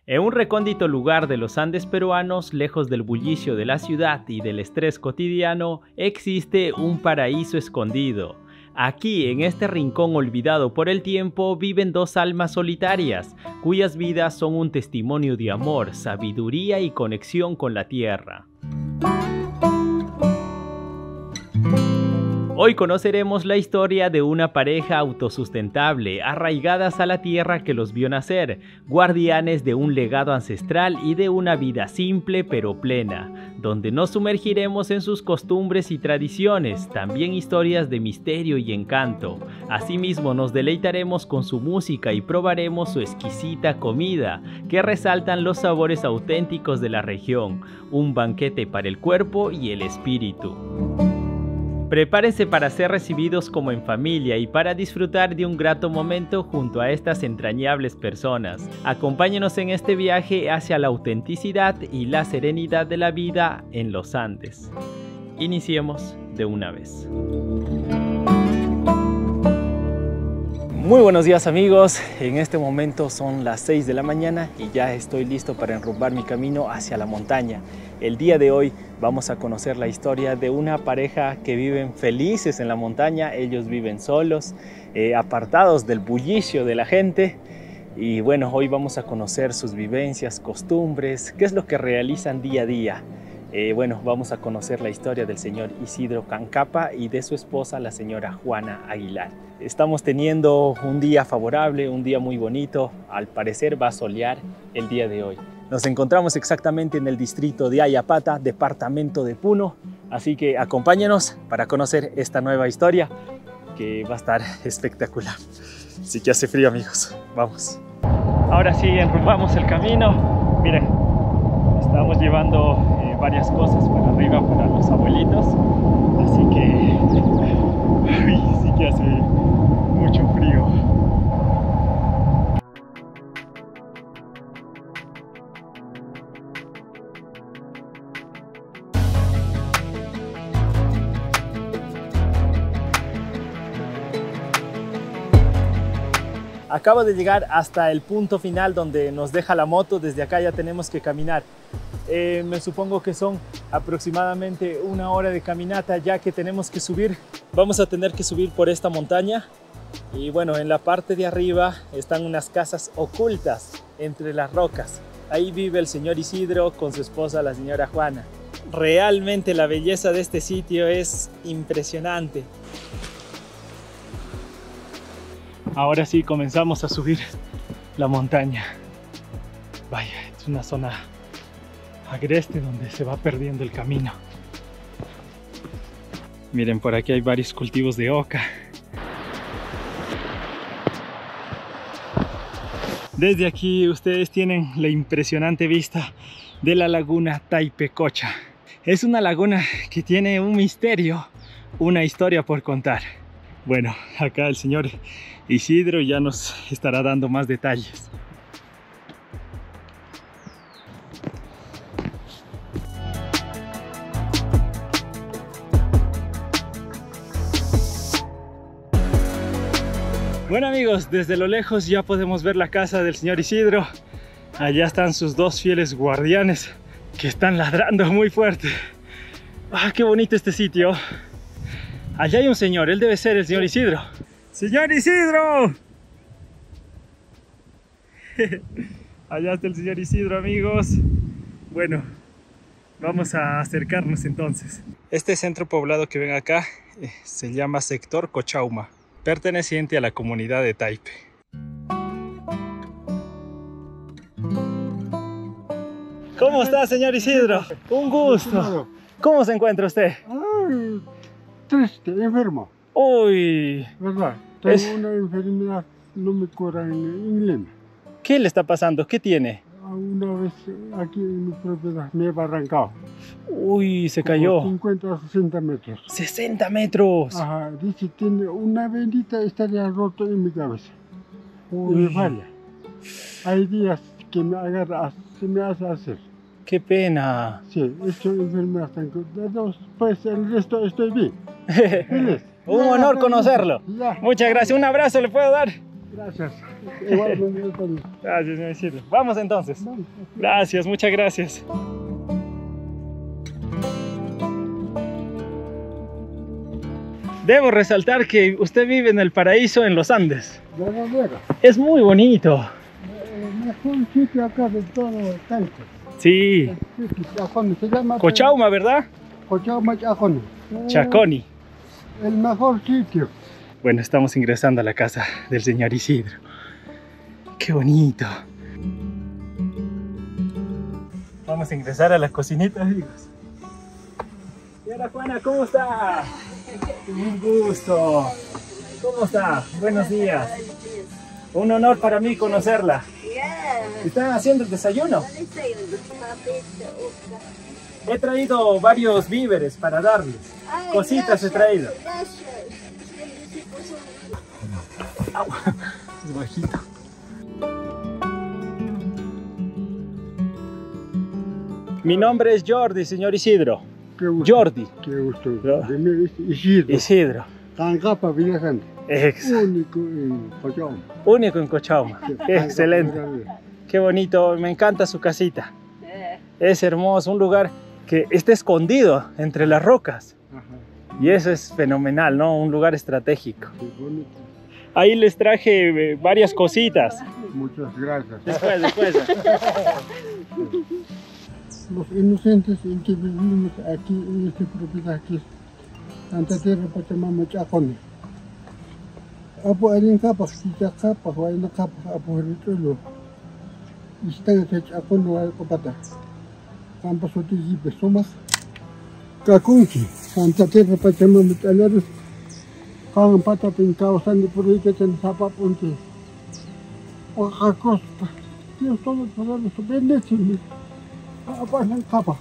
En un recóndito lugar de los Andes peruanos, lejos del bullicio de la ciudad y del estrés cotidiano, existe un paraíso escondido. Aquí, en este rincón olvidado por el tiempo, viven dos almas solitarias, cuyas vidas son un testimonio de amor, sabiduría y conexión con la tierra. Hoy conoceremos la historia de una pareja autosustentable, arraigadas a la tierra que los vio nacer, guardianes de un legado ancestral y de una vida simple pero plena, donde nos sumergiremos en sus costumbres y tradiciones, también historias de misterio y encanto. Asimismo nos deleitaremos con su música y probaremos su exquisita comida, que resaltan los sabores auténticos de la región, un banquete para el cuerpo y el espíritu. Prepárense para ser recibidos como en familia y para disfrutar de un grato momento junto a estas entrañables personas. Acompáñenos en este viaje hacia la autenticidad y la serenidad de la vida en los Andes. Iniciemos de una vez. Muy buenos días amigos, en este momento son las 6 de la mañana y ya estoy listo para enrumbar mi camino hacia la montaña. El día de hoy vamos a conocer la historia de una pareja que viven felices en la montaña. Ellos viven solos, apartados del bullicio de la gente. Y bueno, hoy vamos a conocer sus vivencias, costumbres, qué es lo que realizan día a día. Bueno, vamos a conocer la historia del señor Isidro Cancapa y de su esposa, la señora Juana Aguilar. Estamos teniendo un día favorable, un día muy bonito. Al parecer va a solear el día de hoy. Nos encontramos exactamente en el distrito de Ayapata, departamento de Puno. Así que acompáñenos para conocer esta nueva historia que va a estar espectacular. Así que hace frío amigos, vamos. Ahora sí, enrumbamos el camino. Miren, estamos llevando varias cosas para arriba para los abuelitos. Así que sí que hace mucho frío. Acabo de llegar hasta el punto final donde nos deja la moto. Desde acá ya tenemos que caminar. Me supongo que son aproximadamente una hora de caminata, ya que tenemos que subir. Vamos a tener que subir por esta montaña. Y bueno, en la parte de arriba están unas casas ocultas entre las rocas. Ahí vive el señor Isidro con su esposa, la señora Juana. Realmente la belleza de este sitio es impresionante. Ahora sí comenzamos a subir la montaña. Vaya, es una zona agreste donde se va perdiendo el camino. Miren, por aquí hay varios cultivos de oca. Desde aquí ustedes tienen la impresionante vista de la laguna Taipecocha. Es una laguna que tiene un misterio, una historia por contar. Bueno, acá el señor Isidro ya nos estará dando más detalles. Bueno amigos, desde lo lejos ya podemos ver la casa del señor Isidro. Allá están sus dos fieles guardianes que están ladrando muy fuerte. ¡Ah, qué bonito este sitio! Allá hay un señor, él debe ser el señor Isidro. ¡Señor Isidro! Allá está el señor Isidro, amigos. Bueno, vamos a acercarnos entonces. Este centro poblado que ven acá se llama Sector Cochauma, perteneciente a la comunidad de Taipe. ¿Cómo está, señor Isidro? Un gusto. ¿Cómo se encuentra usted? Ay, triste, enfermo. Uy. ¿Verdad? Tengo una enfermedad, no me cura en Lima. ¿Qué le está pasando? ¿Qué tiene? Una vez aquí en mi propiedad me he barrancado. Uy, se cayó. 50 a 60 metros. 60 metros. Ajá, dice, tiene una bendita estaría roto en mi cabeza. Uy. Y me falla. Hay días que me agarra, se me hace hacer. Qué pena. Sí, esta enfermedad tengo. Pues el resto estoy bien. Feliz. Un honor conocerlo. Ya. Muchas gracias. Un abrazo le puedo dar. Gracias. Igualmente. Gracias, señor Isidro. Vamos entonces. Vamos. Gracias, muchas gracias. Debo resaltar que usted vive en el paraíso en los Andes. Luego. Es muy bonito. El mejor sitio acá de todo el Talco. Sí. El sitio, Chaconi, se llama. Cochauma, ¿verdad? Cochauma, Chaconi. Chaconi. El mejor sitio. Bueno, estamos ingresando a la casa del señor Isidro. ¡Qué bonito! Vamos a ingresar a la cocinita, amigos. Señora Juana, ¿cómo está? Un gusto. ¿Cómo está? Buenos días. Un honor para mí conocerla. ¿Están haciendo el desayuno? He traído varios víveres para darles. Cositas he traído. Es bajito. Mi nombre es Jordi, señor Isidro. Qué gusto. Jordi. Qué gusto. ¿No? Dime, Isidro. Isidro. Tancapa, Villajante. Único en Cochauma. Único en Cochauma. Excelente. Tancapa, Qué bonito. Me encanta su casita. Es hermoso. Un lugar que está escondido entre las rocas. Ajá. Y eso es fenomenal, ¿no? Un lugar estratégico. Qué bonito. Ahí les traje varias cositas. Muchas gracias. Después. Los inocentes en que vivimos aquí en esta propiedad aquí, Santa Tierra Pachamama Chaconi. Apo alin kapak, sisa kapak, wala na kapak, apo ritulo. Istang sa Chaconi wala kapata. Kampas o tigipe, sumas. Kakunki, Santa Tierra Pachamama Chalaros. Kang patapin kawasan di purika chan sapap unti. Wakakos pa. Dios todo para los bendiciones. Apa ng kapa?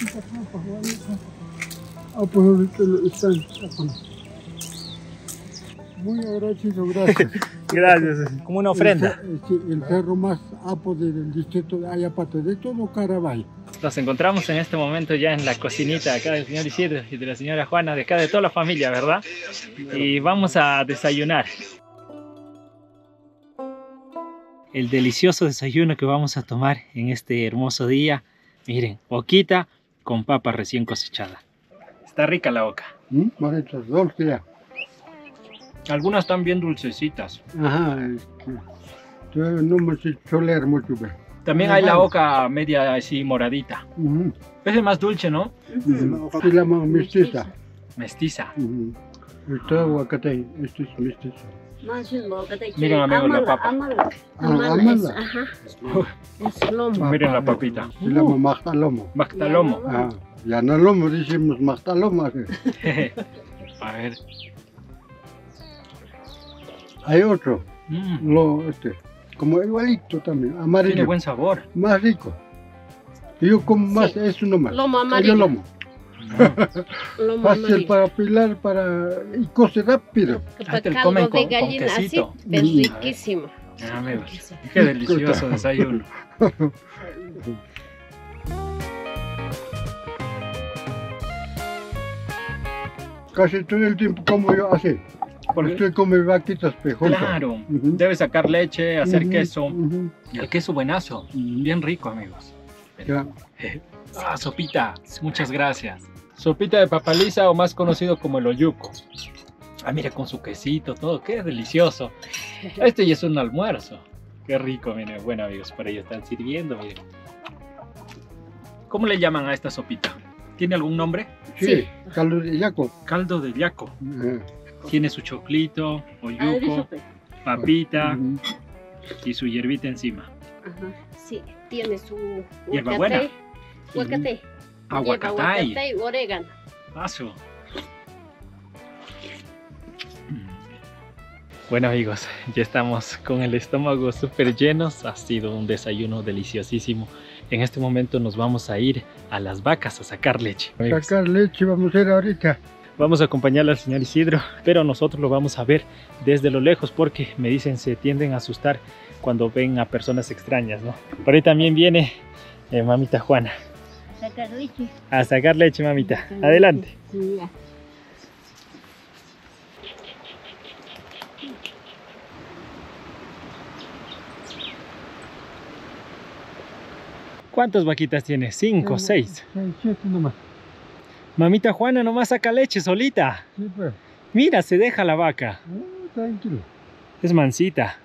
Apa ritulo están Chaconi. Muy agradecido, gracias. Gracias. Como una ofrenda. El cerro más apo del distrito de Ayapato, de todo Carabay. Nos encontramos en este momento ya en la cocinita acá del señor Isidro y de la señora Juana, de acá de toda la familia, ¿verdad? Y vamos a desayunar. El delicioso desayuno que vamos a tomar en este hermoso día. Miren, boquita con papa recién cosechada. Está rica la boca. Maritas, dulce ya. Algunas están bien dulcecitas. Ajá, yo no me sé choler mucho, pero. También hay la boca media así moradita. Uh-huh. Es el más dulce, ¿no? Se llama mestiza. Mestiza. Esto es aguacate, esto es mestiza. Miren, amigos, la papa. Amala. Ajá. Es lomo. Miren la papita. Se llama maxtalomo. Maxtalomo. Ah, ya no lomo, decimos maxtalomo. A ver. Hay otro, como igualito también, amarillo. Tiene buen sabor. Más rico. Yo como más, Sí. eso nomás. Lomo amarillo. El lomo. Lomo Fácil amarillo. para pilar, y cose rápido. Ah, te lo Caldo comen de con gallina así, quesito. es riquísimo. Ah, amigos, qué delicioso desayuno. Casi todo el tiempo como yo así. Porque, Usted come vaquitas pejotas. claro, Ujú. debe sacar leche, hacer Ujú, queso. ujú. Y el queso buenazo, bien rico, amigos. Ya. Ah, sopita, muchas gracias. Sopita de papa lisa, o más conocido como el oyuco. Ah, mira, con su quesito, todo, qué delicioso. Este ya es un almuerzo. Qué rico, miren. Bueno, amigos, por ahí están sirviendo, miren. ¿Cómo le llaman a esta sopita? ¿Tiene algún nombre? Sí, caldo de yaco. Caldo de yaco. Ajá. Tiene su choclito, oyuco, papita Ujú. y su hierbita encima. Ajá. Sí, tiene su Hierbabuena. Aguacate. Aguacatay. Aguacate y orégano. Paso. Bueno, amigos, ya estamos con el estómago súper llenos. Ha sido un desayuno deliciosísimo. En este momento nos vamos a ir a las vacas a sacar leche. Amigos, Sacar leche vamos a ir ahorita. vamos a acompañar al señor Isidro, pero nosotros lo vamos a ver desde lo lejos porque me dicen se tienden a asustar cuando ven a personas extrañas, ¿no? Por ahí también viene mamita Juana. Sacar leche. A sacar leche, mamita. Adelante. Sí, ya. ¿Cuántas vaquitas tienes? ¿5, 6? 6, 7 nomás. Mamita Juana nomás saca leche solita. Sí, pues. Mira, se deja la vaca. Tranquilo. Es mansita. Ajá.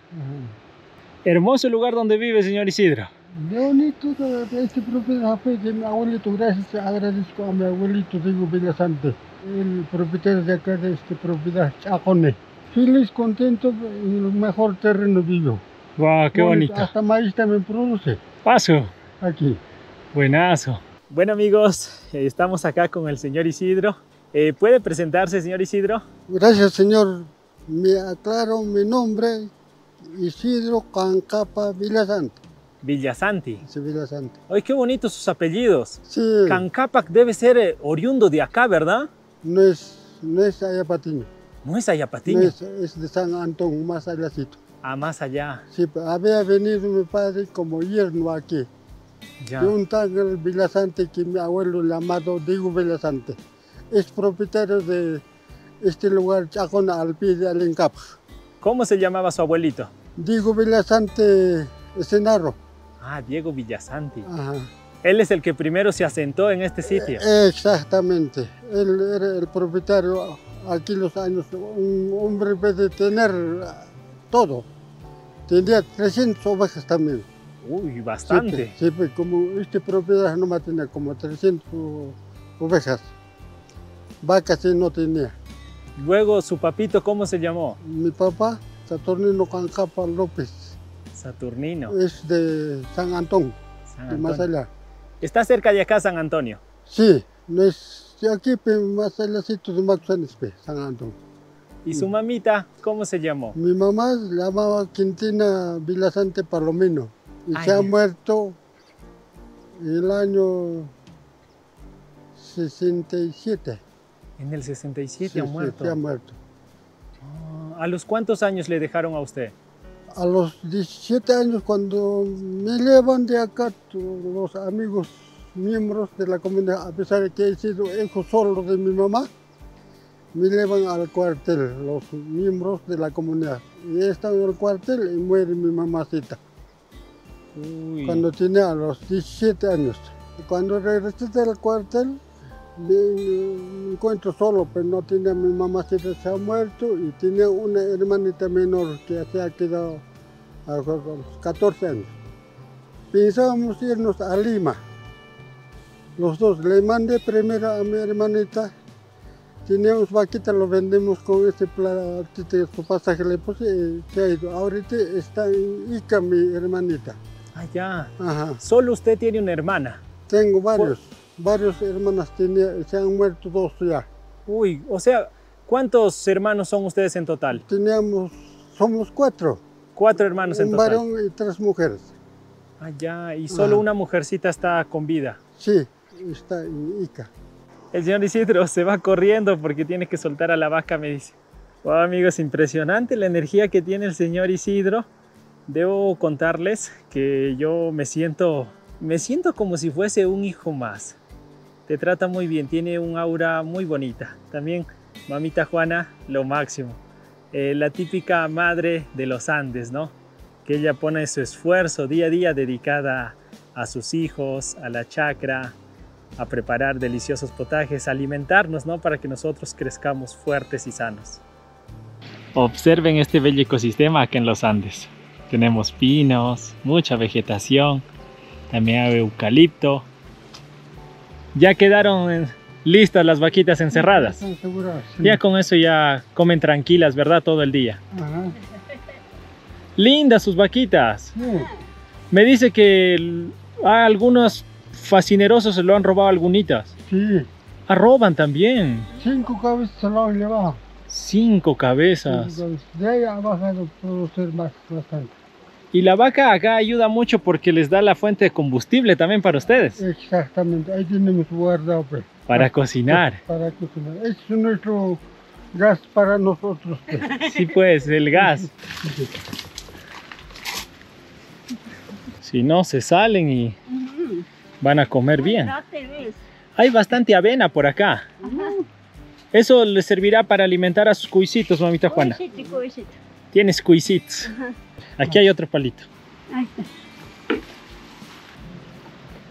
Hermoso lugar donde vive, señor Isidro. Qué bonito este propiedad de mi abuelito. Gracias, agradezco a mi abuelito, digo Villasante, el propietario de acá de esta propiedad, Chacone. Feliz, contento, en el mejor terreno vivo. Wow, qué bonito. Hasta maíz también produce Paso. aquí. Buenazo. Bueno amigos, estamos acá con el señor Isidro. ¿Puede presentarse, señor Isidro? Gracias, señor. Me aclaro mi nombre, Isidro Cancapa Villasante. Villasanti. Sí, Villasante. ¡Ay, qué bonitos sus apellidos! Sí, Cancapac debe ser oriundo de acá, ¿verdad? no es Ayapatiño, No es Ayapatiño. no es de San Antón, más allácito. Ah, más allá. Sí, había venido mi padre como yerno aquí. Ya. De un tal Villasante que mi abuelo llamado Diego Villasante. Es propietario de este lugar, Chacona, al pie de Alencapa. ¿Cómo se llamaba su abuelito? Diego Villasante Esenarro. Ah, Diego Villasanti. Ajá. Él es el que primero se asentó en este sitio. Exactamente. Él era el propietario aquí los años. Un hombre en vez de tener todo, tenía 300 ovejas también. Uy, bastante. Sí, pues como esta propiedad nomás tenía como 300 ovejas. Vacas sí no tenía. Luego, ¿su papito cómo se llamó? Mi papá, Saturnino Cancapa López, Saturnino. es de San Antón, San de más Antonio. allá. Está cerca de acá San Antonio. Sí, no es de aquí, pero más allá de Maxanes, San Antón. ¿Y su mamita cómo se llamó? Mi mamá se llamaba Quintina Villasante Palomino y Ah, se ha ya. muerto en el año 67. En el 67 Sí, ha sí, muerto. se ha muerto. Ah, ¿a los cuántos años le dejaron a usted? A los 17 años, cuando me llevan de acá los amigos, miembros de la comunidad, a pesar de que he sido hijo solo de mi mamá, me llevan al cuartel, los miembros de la comunidad. Y he estado en el cuartel y muere mi mamacita, Uy. cuando tenía los 17 años. Cuando regresé del cuartel, me encuentro solo, pero no tenía mi mamacita, se ha muerto, y tenía una hermanita menor que se ha quedado a los 14 años. Pensábamos irnos a Lima, los dos. Le mandé primero a mi hermanita, teníamos vaquita, lo vendemos con ese platito, su pasaje le puse y se ha ido. Ahorita está en Ica mi hermanita. Ah, ya. Ajá. Solo usted tiene una hermana. Tengo varias hermanas, se han muerto 2 ya. Uy, o sea, ¿cuántos hermanos son ustedes en total? Somos 4, 4 hermanos en un total. varón y 3 mujeres. Ah, ya. Y solo Ah. una mujercita está con vida. Sí, está en Ica. El señor Isidro se va corriendo porque tiene que soltar a la vaca, me dice. Wow, amigos, impresionante la energía que tiene el señor Isidro. Debo contarles que yo me siento como si fuese un hijo más. Te trata muy bien, tiene un aura muy bonita. También mamita Juana, lo máximo. La típica madre de los Andes, ¿no? Que ella pone su esfuerzo día a día dedicada a sus hijos, a la chacra, a preparar deliciosos potajes, a alimentarnos, ¿no? Para que nosotros crezcamos fuertes y sanos. Observen este bello ecosistema acá en los Andes. Tenemos pinos, mucha vegetación, también hay eucalipto. Ya quedaron listas las vaquitas encerradas. Están aseguradas, sí. Ya con eso ya comen tranquilas, ¿verdad? Todo el día. Ajá. Lindas sus vaquitas. Sí, Me dice que a algunos fascinerosos se lo han robado algunitas. sí. Roban también. 5 cabezas se lo han llevado. 5 cabezas. 5 cabezas. De ahí ha bajado a producir bastante. Y la vaca acá ayuda mucho porque les da la fuente de combustible también para ustedes. Exactamente, ahí tenemos guardado, pues. Para cocinar. Para cocinar. Este es nuestro gas para nosotros, pues. Sí, pues, el gas. Si no, se salen y van a comer bien. Hay bastante avena por acá. Eso les servirá para alimentar a sus cuisitos, mamita Juana. Tienes cuisitos. Aquí hay otro palito.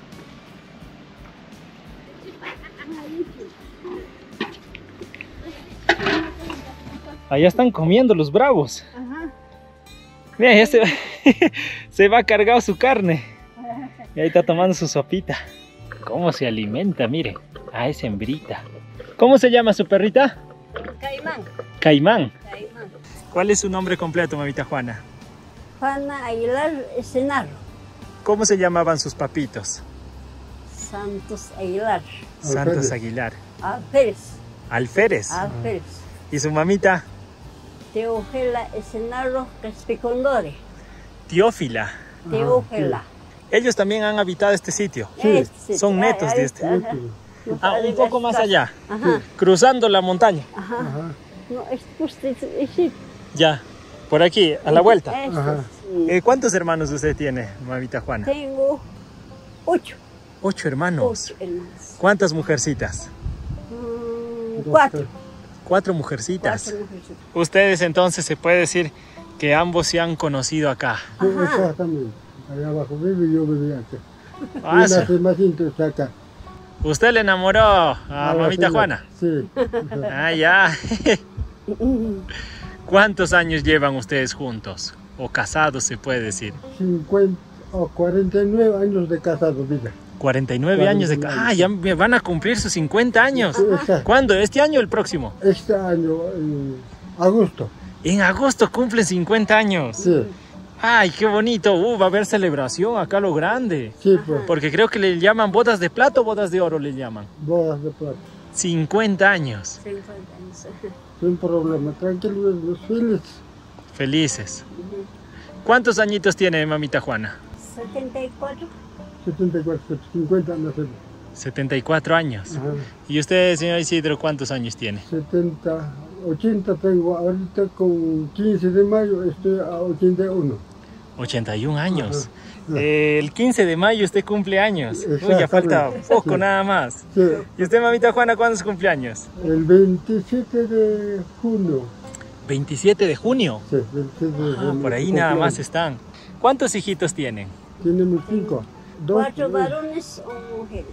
Allá están comiendo los bravos. Ajá. Mira, ya se va cargado su carne. Y ahí está tomando su sopita. ¿Cómo se alimenta? Mire. Ah, es hembrita. ¿Cómo se llama su perrita? Caimán. Caimán. Caimán. ¿Cuál es su nombre completo, mamita Juana? Juana Aguilar Esenaro. ¿Cómo se llamaban sus papitos? Santos Aguilar. Santos Aguilar. Alférez. Alférez. Alférez. ¿Y su mamita? Teófila Esenaro Caspicondore. Teófila. Teófila. Ellos también han habitado este sitio. Este, Son netos de este. Ajá. Ah, un poco más allá. Ajá. Cruzando la montaña. Ajá. Ajá. No, es justo sí. Ya. Por aquí, a la vuelta. Ajá. Sí. ¿Cuántos hermanos usted tiene, mamita Juana? Tengo 8. 8 hermanos. 8 hermanos. ¿Cuántas mujercitas? 4. 4 mujercitas. 4 mujercitas. Ustedes entonces se puede decir que ambos se han conocido acá. Sí, exactamente. Allá abajo vive y yo vivía acá. Ah, Y nací más entonces acá. ¿Usted le enamoró a mamita Juana? Sí. Ah, ya. ¿Cuántos años llevan ustedes juntos? O casados se puede decir. 50 o 49 años de casado, diga. 49 años de... 49. Ah, ya me van a cumplir sus 50 años. Sí, exacto. ¿Cuándo? ¿Este año o el próximo? Este año, en agosto. En agosto cumplen 50 años. Sí, Ay, qué bonito. Va a haber celebración acá a lo grande. sí, pues. Porque creo que le llaman bodas de plata o bodas de oro le llaman. Bodas de plata. 50 años. 50 años. Sin problema. Tranquilos, los felices. Felices. ¿Cuántos añitos tiene mamita Juana? 74. 74, 50 no sé. 74 años. Ajá. ¿Y usted, señor Isidro, cuántos años tiene? 70, 80 tengo. Ahorita con 15 de mayo estoy a 81. 81 años. Ajá. El 15 de mayo usted cumple años. Uy, ya Exactamente. falta poco Sí. nada más. Sí, ¿Y usted, mamita Juana, cuándo es su cumpleaños? el 27 de junio. 27 de junio. Sí, 27 de Ah, junio. por ahí nada más están. ¿Cuántos hijitos tienen? Tenemos 5. 4 varones o mujeres.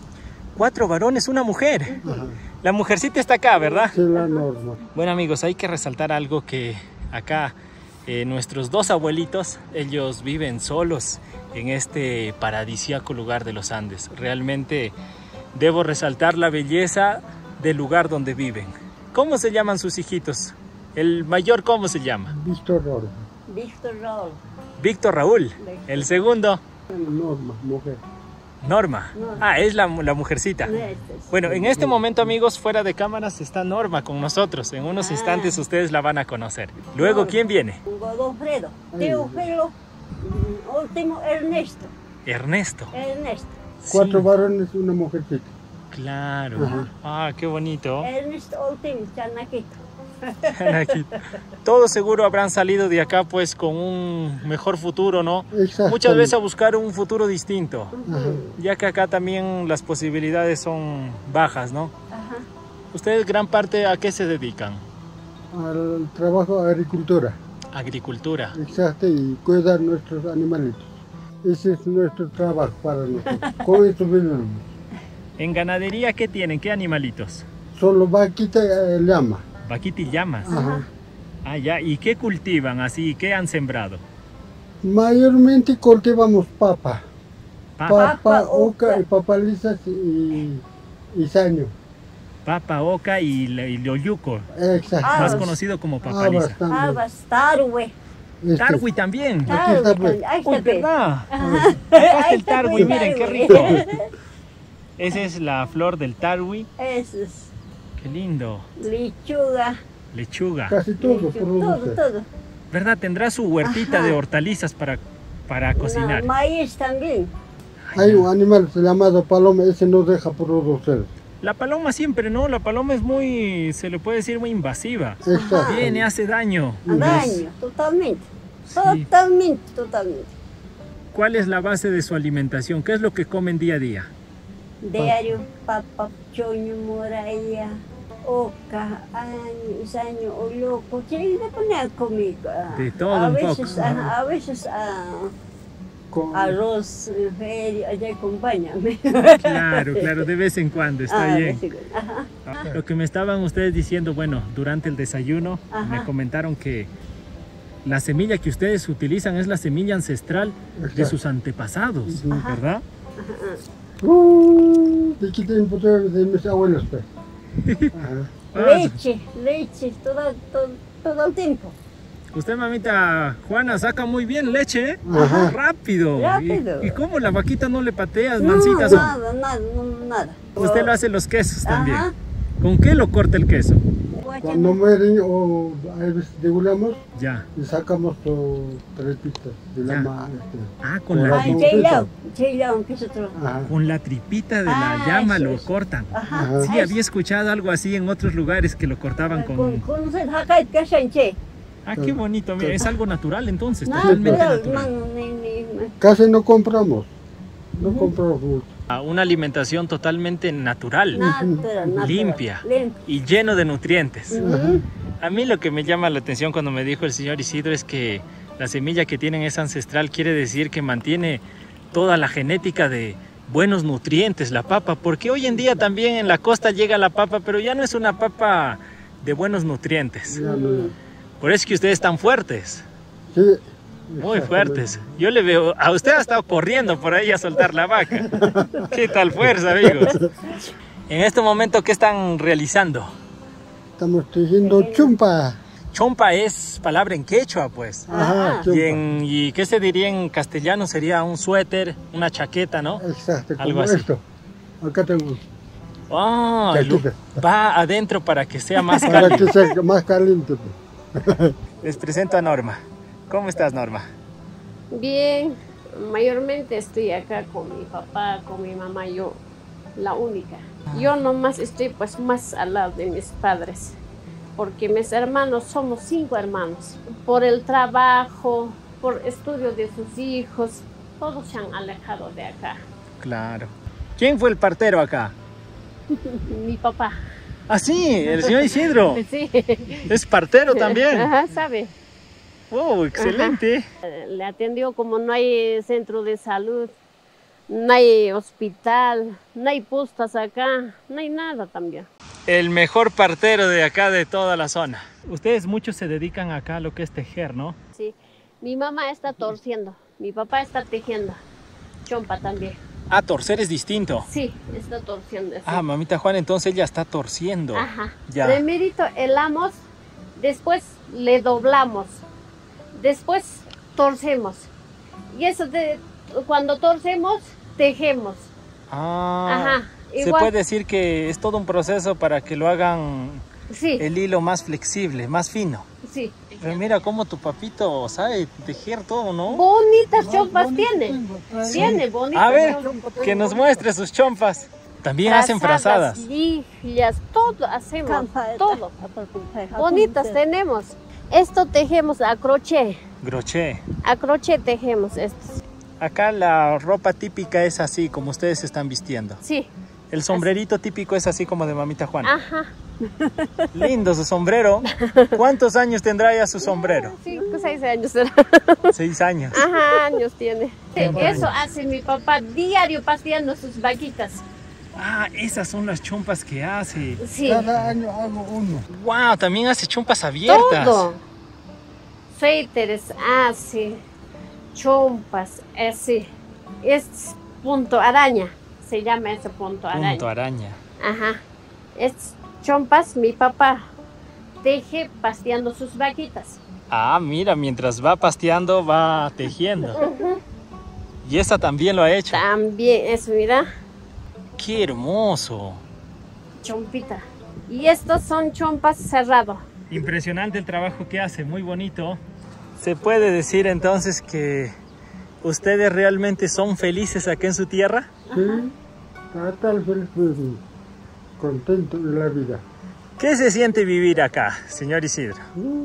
4 varones, una mujer. Ajá. La mujercita está acá, ¿verdad? Sí, la norma. Bueno, amigos, hay que resaltar algo que acá nuestros 2 abuelitos, ellos viven solos en este paradisíaco lugar de los Andes. Realmente debo resaltar la belleza del lugar donde viven. ¿Cómo se llaman sus hijitos? El mayor, ¿cómo se llama? Víctor Roro. Víctor Raúl. Víctor Raúl. El segundo, Norma, mujer. Norma. Ah, es la mujercita. Bueno, en este momento, amigos, fuera de cámaras está Norma con nosotros. En unos instantes ustedes la van a conocer. Luego, ¿quién viene? Godofredo. Teófilo. Último Ernesto. Ernesto. Ernesto. 4 Sí, varones y una mujercita. claro. Ajá. Ah, qué bonito. Ernesto último, Chanaquito. Aquí. Todos seguro habrán salido de acá pues con un mejor futuro, ¿no? Exactamente. Muchas veces a buscar un futuro distinto, Ajá. ya que acá también las posibilidades son bajas, ¿no? Ajá. ¿Ustedes gran parte a qué se dedican? Al trabajo de agricultura. Agricultura. Exacto, y cuidar nuestros animalitos. Ese es nuestro trabajo para nosotros. Con eso vivimos. ¿En ganadería qué tienen? ¿Qué animalitos? Solo vaquita y llama. Vaquita y llamas. Ajá. Ah, ya. ¿Y qué cultivan así? ¿Qué han sembrado? Mayormente cultivamos papa. Papa, Papa, oca y papalizas y saño. papa oca y loyuco, Exacto. más Ah, conocido como papaliza. también. Habas, Tarwe. Este, Tarwi también. Aquí está, pues. Ahí Uy, está, pues. ¿verdad? Ajá. Acá está Ahí el tarwi, pues, miren qué Tarwi. rico. Esa es la flor del tarwi. Eso es Qué lindo. lechuga. Lechuga. Casi todo Todo, produce. todo. ¿Verdad? Tendrá su huertita Ajá. de hortalizas para cocinar. No, maíz también. Hay un animal llamado paloma, ese no deja producir. La paloma siempre, ¿no? La paloma es muy, se le puede decir, muy invasiva. Exacto. Viene, hace daño. Daño, totalmente. Sí. Totalmente. ¿Cuál es la base de su alimentación? ¿Qué es lo que comen día a día? Diario, papa, choño, moraya, oca, saño, o loco. Tiene que poner comida. De todo a un veces, poco. A veces con... arroz, allá acompáñame. Claro, claro, de vez en cuando, está bien. Ajá. Lo que me estaban ustedes diciendo, bueno, durante el desayuno, Ajá. me comentaron que la semilla que ustedes utilizan es la semilla ancestral de Exacto. sus antepasados, Ajá. ¿verdad? De aquí tiempo de mis abuelos, pues. Ajá. Leche, todo el tiempo. Usted, mamita Juana, saca muy bien leche, ¿eh? Ajá. Rápido. Rápido. ¿Y cómo la vaquita no le pateas, No, mancitas? nada. Usted lo hace los quesos también. Ajá. ¿Con qué lo corta el queso? Cuando mueren o a veces regulamos Ya. y sacamos tu tripita de la Ya. ma. Ah, con Con la, la- Cheilao, que es otro. Ajá. con la tripita de la Ah, llama eso lo es. cortan. Ajá. Ajá. Sí, había escuchado algo así en otros lugares que lo cortaban con... Con Hakait Kashanche. Ah, qué bonito, mira, es algo natural entonces, No, totalmente pero natural. Casi no compramos. No compramos mucho. Una alimentación totalmente natural, Natural. limpia Limpia. y lleno de nutrientes. Ujú. A mí lo que me llama la atención cuando me dijo el señor Isidro es que la semilla que tienen es ancestral, quiere decir que mantiene toda la genética de buenos nutrientes, la papa, porque hoy en día también en la costa llega la papa, pero ya no es una papa de buenos nutrientes. Ya no- Por eso es que ustedes están fuertes, Sí. muy fuertes. Yo le veo, a usted ha estado corriendo por ahí a soltar la vaca. ¿Qué tal fuerza, amigos? En este momento, ¿qué están realizando? Estamos tejiendo chumpa. Chompa es palabra en quechua, pues. Ajá, Ah. chumpa. ¿Y qué se diría en castellano? Sería un suéter, una chaqueta, ¿no? Exacto, Algo como así. esto. Acá tengo. Ah, Chaqueta. va adentro para que sea más Para cálido. que sea más caliente. Pues. Les presento a Norma. ¿Cómo estás, Norma? Bien, mayormente estoy acá con mi papá, con mi mamá, yo, la única. Yo nomás estoy pues más al lado de mis padres, porque mis hermanos, somos 5 hermanos. Por el trabajo, por estudio de sus hijos, todos se han alejado de acá. Claro. ¿Quién fue el partero acá? Mi papá, Ah, sí, el señor Isidro. sí. Es partero también. Ajá, sabe. Wow, excelente. Le atendió como no hay centro de salud, no hay hospital, no hay postas acá, no hay nada también. El mejor partero de acá, de toda la zona. Ustedes muchos se dedican acá a lo que es tejer, ¿no? Sí, mi mamá está torciendo, mi papá está tejiendo, chompa también. Ah, torcer es distinto. Sí, está torciendo. Sí. Ah, mamita Juana, entonces ella está torciendo. Ajá. Ya. Primerito helamos, después le doblamos, después torcemos. Y eso cuando torcemos, tejemos. Ah, Ajá. se Igual, puede decir que es todo un proceso para que lo hagan sí, el hilo más flexible, más fino. sí. Pero mira cómo tu papito sabe tejer todo, ¿no? Bonitas chompas tiene. Tengo. Tiene bonitas. A ver, chompas. que nos muestre sus chompas. También hacen frazadas. Ligias, todo hacemos, todo. Bonitas tenemos. Esto tejemos a crochet tejemos estos. Acá la ropa típica es así, como ustedes se están vistiendo. Sí, El sombrerito típico es así como de mamita Juana. ajá. Lindo su sombrero. ¿Cuántos años tendrá ya su sombrero? 5, 6 años será. 6 años. Ajá, años tiene. Qué Eso bueno. hace mi papá diario paseando sus vaquitas. Ah, esas son las chompas que hace. Sí, Cada año hago uno. Wow, también hace chompas abiertas. todo. Suéteres hace, chompas hace. Es punto araña, se llama ese punto araña. Punto araña. Ajá. Es chompas, mi papá teje pasteando sus vaquitas. Ah, mira, mientras va pasteando, va tejiendo. Y esa también lo ha hecho. También es, mira, ¡Qué hermoso! chompita. Y estos son chompas cerrado. Impresionante el trabajo que hace, muy bonito. ¿Se puede decir entonces que ustedes realmente son felices aquí en su tierra? Sí. Tal feliz, contento de la vida. ¿Qué se siente vivir acá, señor Isidro?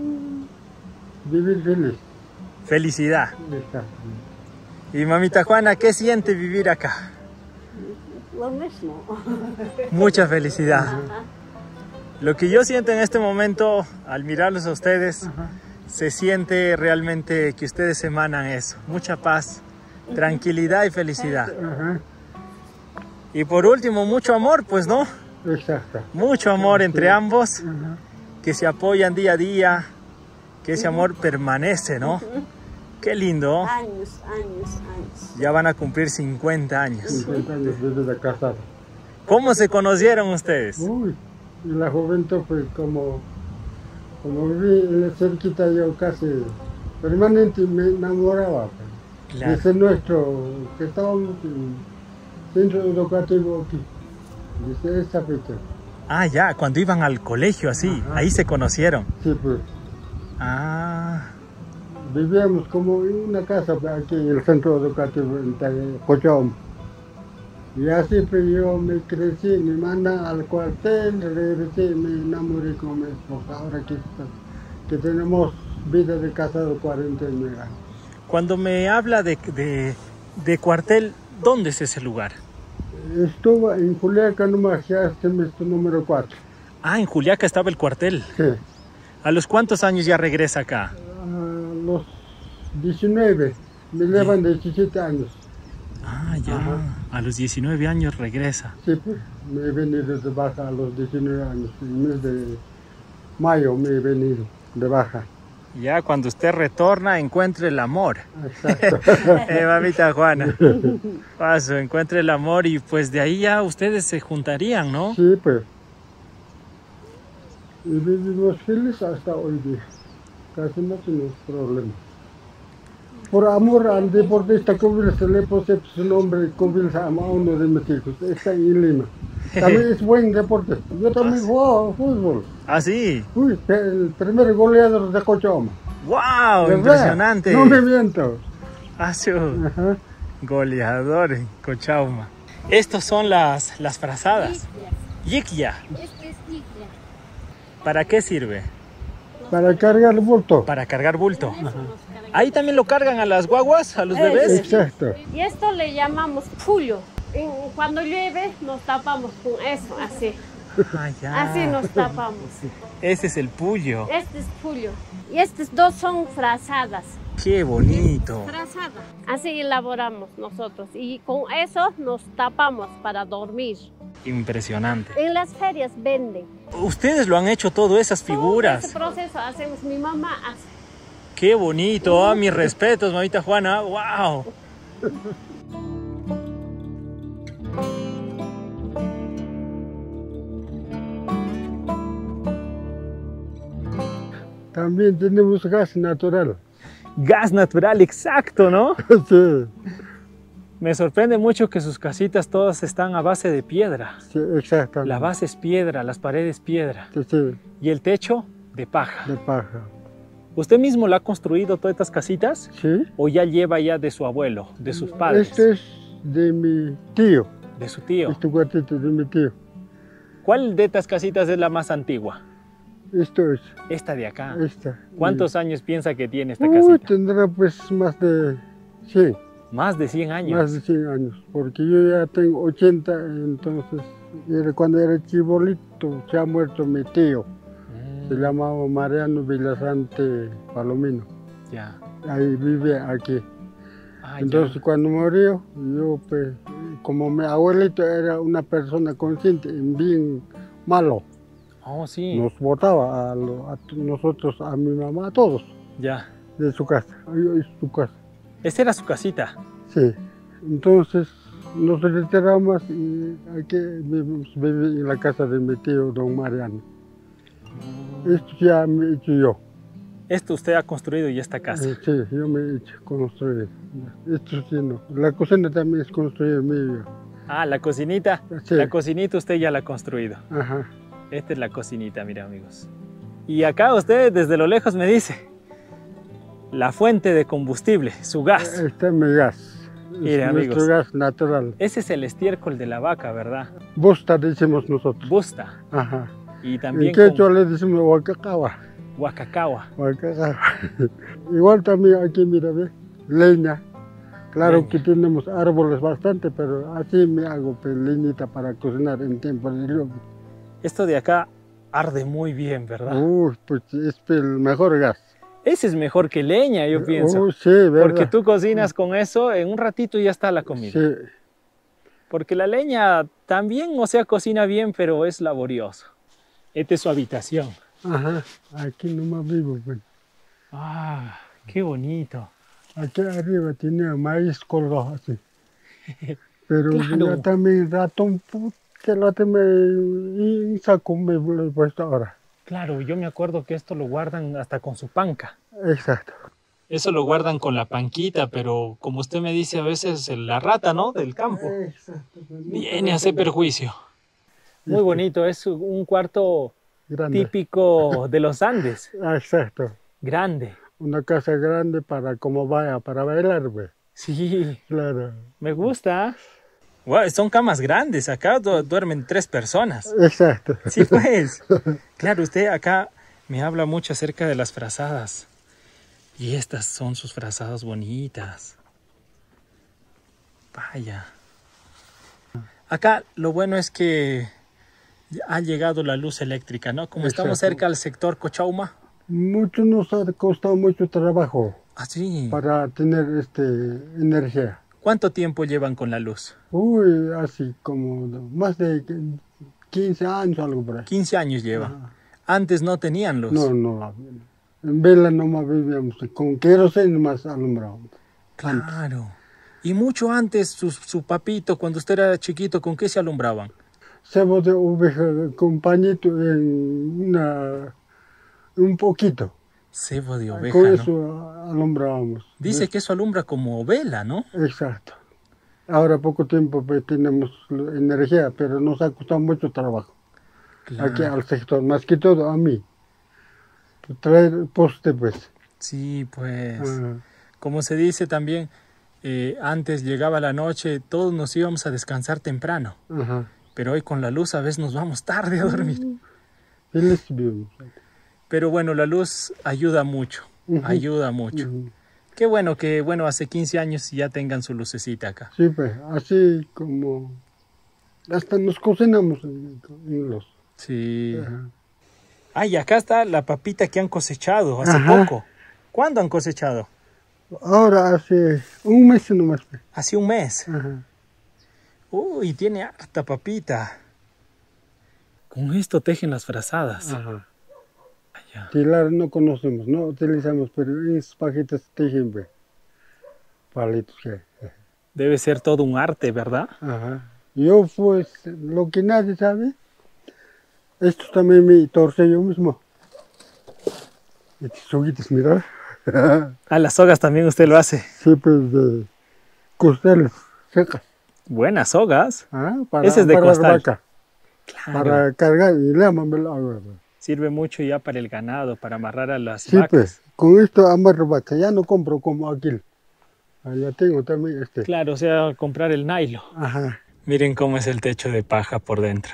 Vivir feliz. Felicidad. Exacto. Y mamita Juana, ¿qué siente vivir acá? Lo mismo. Mucha felicidad. Lo que yo siento en este momento al mirarlos a ustedes, Ajá. se siente realmente que ustedes emanan eso. Mucha paz, Tranquilidad y felicidad. Ajá, Y por último, mucho amor, pues, ¿no? exacto. Mucho amor entre ambos, Ajá. que se apoyan día a día, que ese amor permanece, ¿no? Qué lindo. Años, años, años. Ya van a cumplir 50 años. 50 años desde casado. ¿Cómo se conocieron ustedes? Uy, y la juventud fue como viví cerquita yo casi permanente me enamoraba. Pues. Claro. Desde nuestro, que estábamos en centro educativo aquí, desde esa fecha. Ah, ya, cuando iban al colegio así, Ajá. ahí se conocieron. Sí, pues, Ah, vivíamos como en una casa aquí en el centro educativo en Cochabamba. Y así pues yo me crecí, me mandan al cuartel, regresé, me enamoré con mi esposa. Ahora que tenemos vida de casado 49 años. cuando me habla de cuartel, ¿dónde es ese lugar? Estuve en Juliaca nomás, ya semestre número 4. Ah, en Juliaca estaba el cuartel. Sí, ¿A los cuántos años ya regresa acá? a los 19, me llevan 17 años. Ah, ya, Ajá. a los 19 años regresa. Sí, pues, me he venido de baja a los 19 años, en el mes de mayo me he venido de baja. Ya cuando usted retorna, encuentre el amor. Exacto. Mamita Juana. Paso, encuentre el amor y pues de ahí ya ustedes se juntarían, ¿no? Sí, pues. Y vivimos felices hasta hoy día. Casi no tenemos problemas. Por amor al deportista Cobil se le puse su nombre, Cobil a uno de mis hijos. Está en Lima. También es buen deporte. Yo también jugaba fútbol. Ah, sí. Fui el primer goleador de Cochabamba. ¡Wow! ¿Verdad? Impresionante. No me miento. Ah, sí. Ajá. Goleador en Cochauma. Estos son las frazadas. Yikya. Este es tigre. ¿Para qué sirve? Para cargar el bulto. Para cargar bulto. Ahí también lo cargan a las guaguas, a los bebés. Exacto. Y esto le llamamos pullo. Cuando llueve nos tapamos con eso, así. Ah, ya. Así nos tapamos. Ese es el puyo. Este es pullo. Y estos dos son frazadas. Qué bonito. Frazada. Así elaboramos nosotros. Y con eso nos tapamos para dormir. Impresionante. En las ferias venden. Ustedes lo han hecho todo, esas Todo figuras. ese proceso hacemos. Mi mamá hace. Qué bonito. Ah, mis respetos, mamita Juana. ¡Wow! También tenemos gas natural. Gas natural, exacto, ¿no? Sí, Me sorprende mucho que sus casitas todas están a base de piedra. sí, exactamente. La base es piedra, las paredes piedra Sí, sí, y el techo de paja. de paja. ¿Usted mismo la ha construido todas estas casitas Sí. o ya lleva ya de su abuelo, de sus padres, Este es de mi tío. de su tío? Este cuartito de mi tío. ¿Cuál de estas casitas es la más antigua? Esto es. Esta de acá. Esta. ¿Cuántos años piensa que tiene esta Uy, casita? tendrá pues más de 100. Más de 100 años. Más de 100 años. Porque yo ya tengo 80, entonces cuando era chibolito se ha muerto mi tío. Se llamaba Mariano Villasante Palomino. Ya. Ahí vive aquí. Ah, Entonces ya. cuando murió, yo pues, como mi abuelito era una persona consciente, bien malo, Oh, sí. nos botaba a nosotros, a mi mamá, a todos, Ya. de su casa. Ahí es su casa. Esta era su casita. Sí. Entonces nos retiramos y aquí vivimos en la casa de mi tío, don Mariano. Esto ya me he hecho yo. Esto usted ha construido ya esta casa. Sí, yo me he hecho construir. Esto sí no. La cocina también es construida mía. Ah, la cocinita. Sí. La cocinita usted ya la ha construido. Ajá. Esta es la cocinita, mira amigos. Y acá usted desde lo lejos me dice, la fuente de combustible, su gas. Este es mi gas. Mire, Es nuestro amigos. gas natural. Ese es el estiércol de la vaca, ¿verdad? Busta decimos nosotros. Busta. Ajá. Y En también quechua con le decimos huacacawa. huacacawa. Huacacawa. Igual también aquí, mira, ve, leña. Claro Leña. que tenemos árboles bastante, pero así me hago pues, leñita para cocinar en tiempo de lluvia. Esto de acá arde muy bien, ¿verdad? Uy, pues es el mejor gas. Ese es mejor que leña, yo pienso. Sí, ¿verdad? Porque tú cocinas con eso, en un ratito ya está la comida. Sí, Porque la leña también, o sea, cocina bien, pero es laborioso. Esta es su habitación. ajá, aquí nomás vivo, pues. Ah, qué bonito. Aquí arriba tenía maíz colgado así. Pero Claro. ya también ratón, que la y saco me lo he puesto ahora. Claro, yo me acuerdo que esto lo guardan hasta con su panca. Exacto. Eso lo guardan con la panquita, pero como usted me dice, a veces la rata, ¿no? Del campo Exacto. viene a hacer perjuicio. Muy bonito, es un cuarto Grande. típico de los Andes, Exacto. grande. Una casa grande para como vaya, para bailar, pues. Sí, Claro. me gusta. Wow, son camas grandes, acá duermen 3 personas. Exacto. Sí, pues. Claro, usted acá me habla mucho acerca de las frazadas. Y estas son sus frazadas bonitas. Vaya. Acá lo bueno es que ha llegado la luz eléctrica, ¿no? Como estamos Exacto. cerca del sector Cochauma. Mucho nos ha costado mucho trabajo Así. para tener energía. ¿Cuánto tiempo llevan con la luz? Uy, así como más de 15 años, algo por ahí. 15 años lleva. Ajá. Antes no tenían luz. No. En vela nomás vivíamos, con queroseno nomás alumbrábamos. Claro. Y mucho antes, su papito, cuando usted era chiquito, ¿con qué se alumbraban? Cebo de oveja con pañito en un poquito. Cebo de oveja, Con ¿no? eso alumbrábamos. Dice que eso alumbra como vela, ¿no? Exacto. Ahora poco tiempo pues, tenemos energía, pero nos ha costado mucho trabajo. Claro. Aquí al sector, más que todo a mí. Traer poste, pues. Sí, pues. Ah, Como se dice también, antes llegaba la noche, todos nos íbamos a descansar temprano. ajá. Pero hoy con la luz a veces nos vamos tarde a dormir. Feliz vivimos. Pero bueno, la luz ayuda mucho, Ujú. ayuda mucho. Ujú. Qué bueno que, bueno, hace 15 años ya tengan su lucecita acá. Sí, pues, así como... Hasta nos cocinamos en los... Sí. Ajá. Ah, y acá está la papita que han cosechado hace Ajá. poco. ¿Cuándo han cosechado? Ahora hace un mes nomás. Pues. Hace un mes. Ajá. Uy, tiene harta papita. Con esto tejen las frazadas. Ajá. Vaya. Tilar no conocemos, no utilizamos, pero en esas pajitas tejen, pues, palitos que... Debe ser todo un arte, ¿verdad? Ajá. Yo, pues, lo que nadie sabe, esto también me torce yo mismo. Estos soguitos, mira. Ah, las sogas también usted lo hace. Sí, pues, de costales secas. Buenas sogas. ¿Ah? Ese es de para costal. vaca, Claro. para cargar y le llaman el agua. Sirve mucho ya para el ganado, para amarrar a las Sí, vacas. pues, con esto amarro vaca, ya no compro como aquí. Ya tengo también este. Claro, o sea, comprar el nylon. Ajá. Miren cómo es el techo de paja por dentro.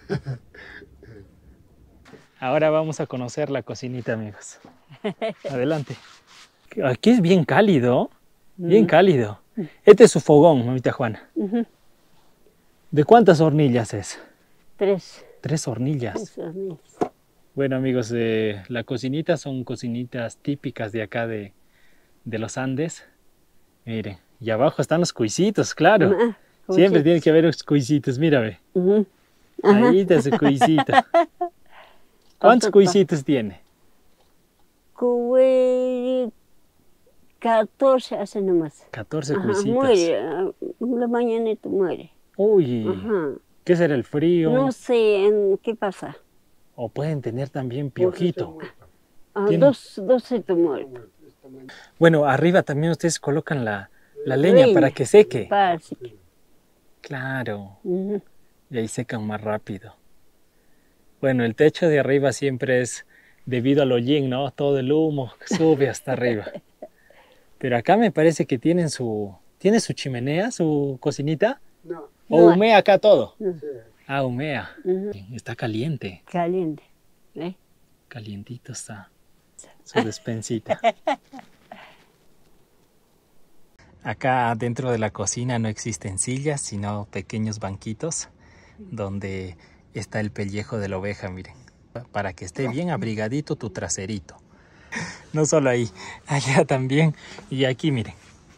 Ahora vamos a conocer la cocinita, amigos. Adelante. Aquí es bien cálido, bien cálido. Este es su fogón, mamita Juana. Ujú. ¿De cuántas hornillas es? 3. 3 hornillas. Bueno, amigos, la cocinita son cocinitas típicas de acá de los Andes. Miren, y abajo están los cuisitos, claro. Siempre tiene que haber los cuisitos, mírame. Ahí está su cuisito. ¿Cuántos cuisitos tiene? 14 hace nomás. 14 Ajá, cuisitos. muere, la mañanita muere. Uy, Ajá. ¿qué será el frío? No sé qué pasa. O pueden tener también piojito. Tiene- Dos se muere. Bueno, arriba también ustedes colocan la leña para que seque. Parece que. Claro, Ujú. y ahí secan más rápido. Bueno, el techo de arriba siempre es debido al hollín, ¿no? Todo el humo sube hasta arriba. Pero acá me parece que tienen ¿tiene su chimenea, su cocinita? No. ¿O No hay. humea acá todo? No. Sí. Ah, humea. Ujú. Está caliente. Caliente. ¿Eh? Calientito está su despensita. Acá dentro de la cocina no existen sillas, sino pequeños banquitos donde está el pellejo de la oveja, miren. Para que esté bien abrigadito tu traserito. No solo ahí, allá también. Y aquí miren,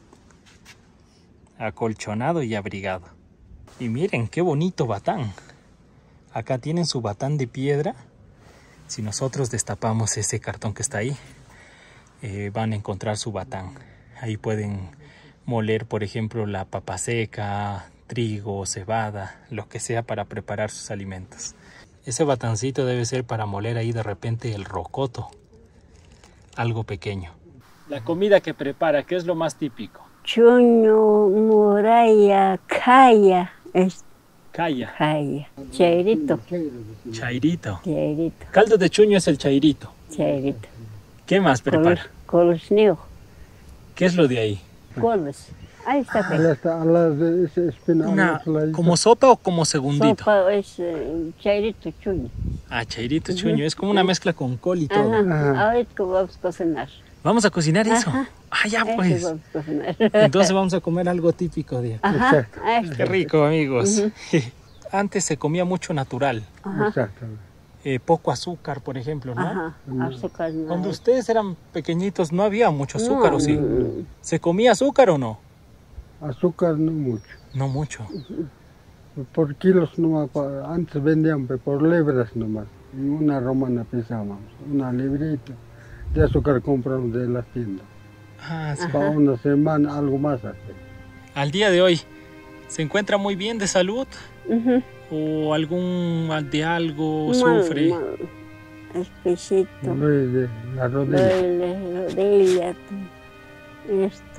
acolchonado y abrigado. Y miren qué bonito batán. Acá tienen su batán de piedra. Si nosotros destapamos ese cartón que está ahí, van a encontrar su batán. Ahí pueden moler, por ejemplo, la papa seca, trigo, cebada, lo que sea para preparar sus alimentos. Ese batancito debe ser para moler ahí de repente el rocoto, algo pequeño. La comida que prepara, ¿qué es lo más típico? Chuño, muralla, calla. Es Calla, calla. Chairito. chairito. Chairito. Caldo de chuño es el chairito. Chairito. ¿Qué más prepara? Colos neo. ¿Qué es lo de ahí? Colos. Ahí está. Ahí está, a las de ese espina. Una, ¿como sopa o como segundito? Sopa es chairito chuño. Ah, chairito chuño. Es como una mezcla con col y todo. Ajá. Ahorita vamos a cocinar. Vamos a cocinar eso. Ajá. Ah, ya Eso pues. vamos a cocinar. Entonces vamos a comer algo típico de aquí. Ajá. Exacto. Qué rico, amigos. Antes se comía mucho natural. Ajá. Exacto. Poco azúcar, por ejemplo, ¿no? Ajá. Azúcar no. Cuando ustedes eran pequeñitos no había mucho azúcar, ¿o sí? ¿Se comía azúcar o no? Azúcar no mucho. No mucho. Por kilos nomás, antes vendían por libras nomás. Y una romana pesábamos, una librita de azúcar compramos de la tienda. Ah, sí. Para una semana, algo más así. Al día de hoy, ¿se encuentra muy bien de salud? Ujú. ¿O algún mal de algo Mal, sufre? mal. El pechito. De la rodilla. La rodilla. Esto.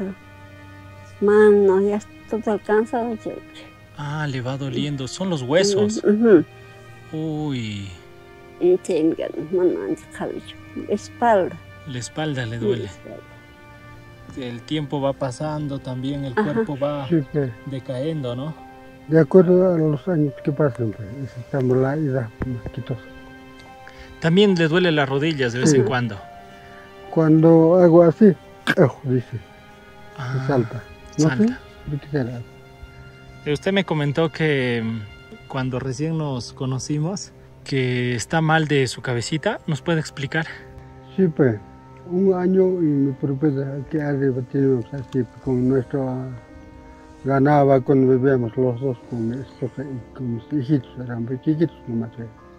Manos, ya todo cansado. Ah, le va doliendo. Son los huesos. Ujú. Uy, Tengan, mano, cabello. Espalda. la espalda le duele. El tiempo va pasando, también el Ajá. cuerpo va Sí, pues, decayendo, ¿no? de acuerdo a los años que pasan, pues, estamos la edad más que todo. También le duele las rodillas de vez Sí. en cuando. Cuando hago así, dice, Ah, salta. No salta. sé, ¿por qué será? Usted me comentó que cuando recién nos conocimos, que está mal de su cabecita. ¿Nos puede explicar? Sí, pues, un año y mi propiedad aquí arriba tenemos así, con nuestro ganaba cuando vivíamos los dos con mis hijitos, eran muy chiquitos nomás.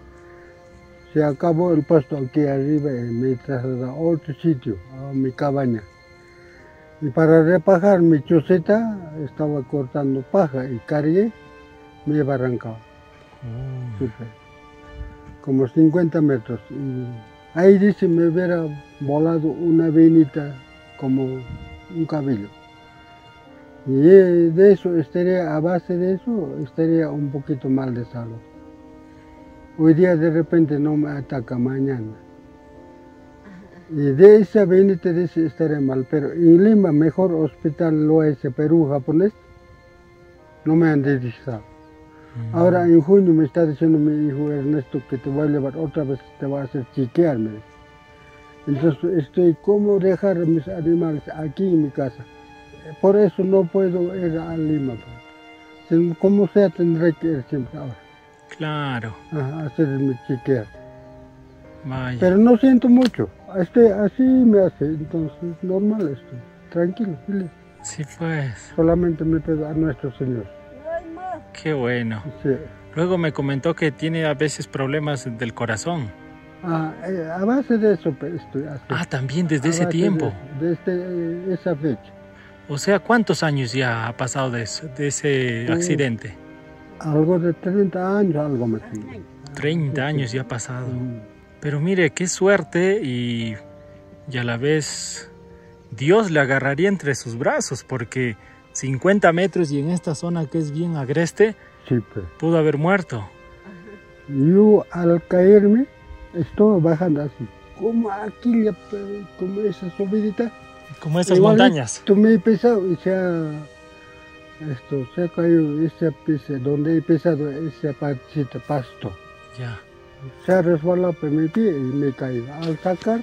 Se acabó el pasto aquí arriba y me trasladé a otro sitio, a mi cabaña. Y para repajar mi choceta estaba cortando paja y cargué, me he barrancado. Súper. Como 50 metros. Y ahí dice me hubiera volado una venita como un cabello. Y de eso estaría, a base de eso, estaría un poquito mal de salud. Hoy día de repente no me ataca, mañana. Y de esa venita de ese estaré mal, pero en Lima, mejor hospital lo es Perú japonés, no me han detectado. Ahora en junio me está diciendo mi hijo Ernesto que te voy a llevar otra vez, te va a hacer chequearme. Entonces estoy como dejar a mis animales aquí en mi casa. Por eso no puedo ir a Lima. Como sea tendré que ir siempre ahora. Claro. A hacerme chequear. Vaya. Pero no siento mucho. Así me hace, entonces normal estoy. Tranquilo, feliz. Sí, pues. Solamente me pido a nuestro Señor. Qué bueno. Sí. Luego me comentó que tiene a veces problemas del corazón. A base de eso pues, estoy así. Ah, también desde A ese base tiempo. Desde esa fecha. O sea, ¿cuántos años ya ha pasado de ese accidente? Algo de 30 años, algo más. 30 años ya ha pasado. Mm. Pero mire, qué suerte y a la vez Dios le agarraría entre sus brazos porque 50 metros y en esta zona que es bien agreste, Sí, pues. pudo haber muerto. Yo al caerme estoy bajando así. Como aquí, como esa subidita. Como esas Igual montañas. esto me he pesado y se ha caído ese piso, donde he pesado esa partecita pasto. Ya. Se ha resbalado por mi pie y me he caído. Al sacar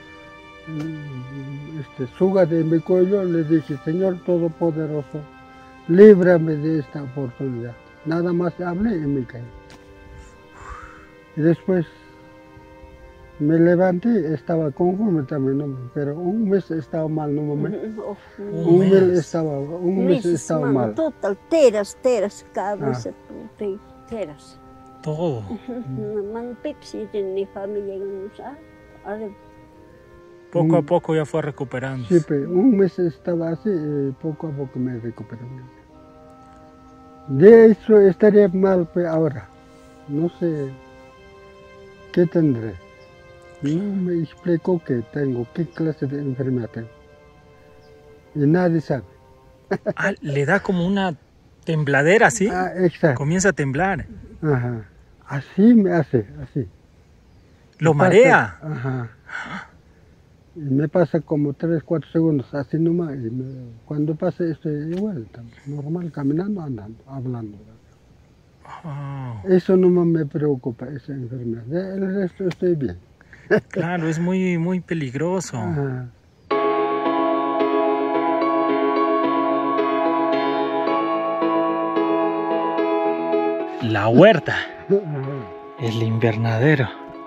suga de mi cuello, le dije, Señor Todopoderoso, líbrame de esta oportunidad. Nada más hablé y me caí. Y después Me levanté, estaba conforme también, ¿no? Pero un mes estaba mal, ¿no, mamá? Un mes estaba mal. Total, teras, cabeza, teras. Todo. Man pipsi ni familia ahora Poco a poco ya fue recuperando. Sí, pero un mes estaba así, poco a poco me recuperé. De eso estaría mal pues, ahora. No sé qué tendré. No me explicó qué tengo, qué clase de enfermedad tengo. Y nadie sabe. Ah, le da como una tembladera, ¿sí? Ah, exacto. Comienza a temblar. Ajá. Así me hace, así. Lo marea. Ajá. Y me pasa como 3, 4 segundos, así nomás. Y cuando pasa estoy igual, normal, caminando, andando, hablando. Oh, Eso nomás me preocupa, esa enfermedad. El resto estoy bien. claro, es muy peligroso. Ajá. La huerta. El invernadero.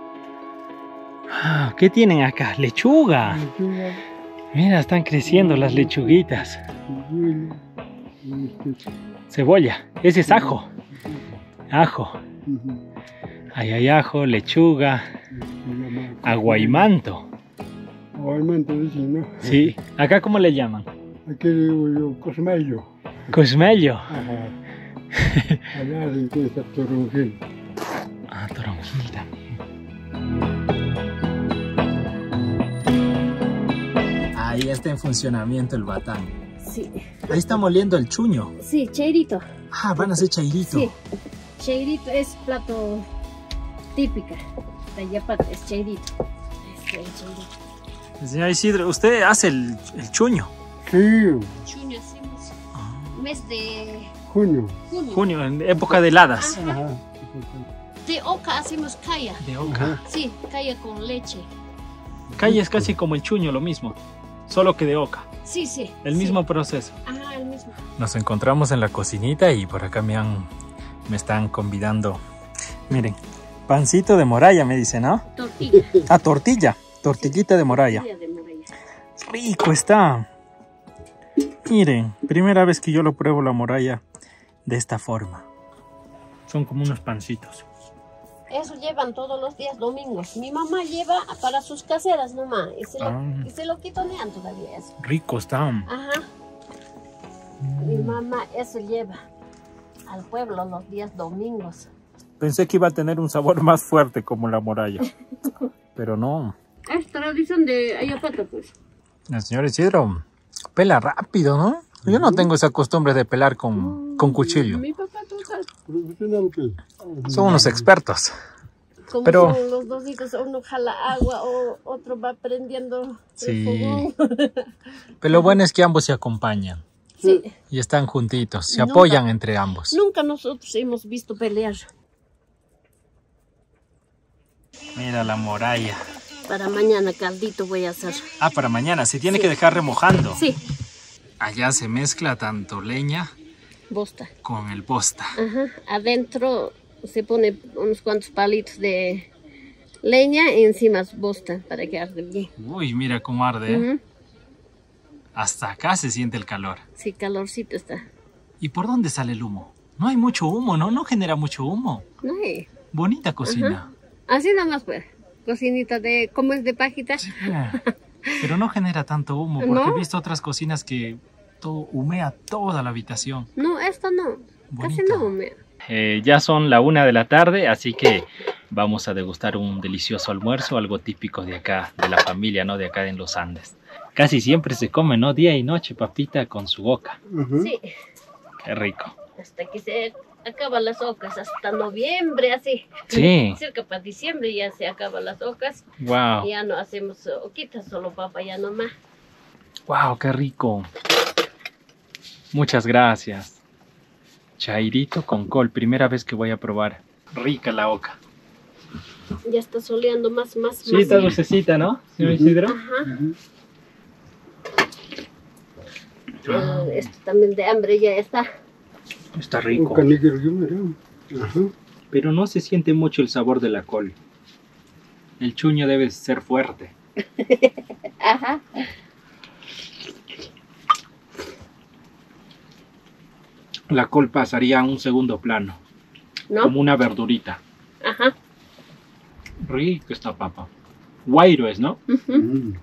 Ah, ¿qué tienen acá? Lechuga. Mira, están creciendo las lechuguitas. Cebolla. Ese es ajo. Ajo. Ahí hay ajo, lechuga, aguaimanto. Aguaimanto, dicen, ¿no? Sí. ¿Acá cómo le llaman? Aquí digo yo, cosmello. Cosmello. Ajá. Allá se encuentra toronjil. Ah, toronjil también. Ahí está en funcionamiento el batán. Sí. Ahí está moliendo el chuño. Sí, cheirito. Ah, van a hacer chairito. Sí. Cheirito es plato típica. De Yapata es cheirito. Es el cheirito. Señor Isidro, usted hace el chuño. Sí, Chuño hacemos mes de junio. Junio, en época de heladas. Ajá. De oca hacemos calla. De oca. Sí, calla con leche. Calle es casi como el chuño, lo mismo. Solo que de oca. Sí, sí. El mismo proceso. Ah, el mismo. Nos encontramos en la cocinita y por acá me están convidando. Miren, pancito de moralla me dice, ¿no? Tortilla. Ah, tortilla. Tortillita de moralla. Tortilla de moralla. Rico está. Miren, primera vez que yo lo pruebo la moralla de esta forma. Son como unos pancitos. Eso llevan todos los días domingos. Mi mamá lleva para sus caseras nomás. Y se lo quitonean todavía eso. Rico están. Ajá. Mi mamá eso lleva al pueblo los días domingos. Pensé que iba a tener un sabor más fuerte como la moralla. Pero no. Es tradición de Ayapata, pues. El señor Isidro pela rápido, ¿no? Yo no tengo esa costumbre de pelar con cuchillo. Mi papá total. Profesional que. Son unos expertos. Como Pero son los dos hijos, uno jala agua o otro va prendiendo sí. el fogón. Pero lo bueno es que ambos se acompañan. Sí. Y están juntitos, se Nunca. apoyan entre ambos. Nunca nosotros hemos visto pelear. Mira la moralla. Para mañana caldito voy a hacer. Ah, para mañana, se tiene que dejar remojando. Sí. Allá se mezcla tanto leña Bosta. con el posta. Ajá. Adentro se pone unos cuantos palitos de leña y encima es bosta para que arde bien. Uy, mira cómo arde. ¿eh? Ujú. Hasta acá se siente el calor. Sí, calorcito está. ¿Y por dónde sale el humo? No hay mucho humo, ¿no? No genera mucho humo. No hay. Bonita cocina. Así nomás pues. Cocinita de, ¿cómo es de pajita? Sí, pero no genera tanto humo, porque ¿No? he visto otras cocinas que todo humea toda la habitación. No, esto no. Casi Bonito. no humea. Ya son la 1 de la tarde, así que vamos a degustar un delicioso almuerzo, algo típico de acá, de la familia, ¿no? De acá en los Andes. Casi siempre se come, ¿no? Día y noche, papita con su boca. Sí. Qué rico. Hasta que se acaban las ocas, hasta noviembre, así. Sí. Cerca para diciembre ya se acaban las ocas. Wow. Ya no hacemos oquitas, solo papa ya nomás. Wow, qué rico. Muchas gracias. Chairito con col, primera vez que voy a probar. Rica la oca. Ya está soleando más. Sí, está dulcecita, ¿no, señor Isidro? Ajá. Esto también de hambre ya está. Está rico. Pero no se siente mucho el sabor de la col. El chuño debe ser fuerte. Ajá. La col pasaría a un segundo plano, ¿No? como una verdurita. Ajá. Rico esta papa. Guairo es, ¿no? Mm.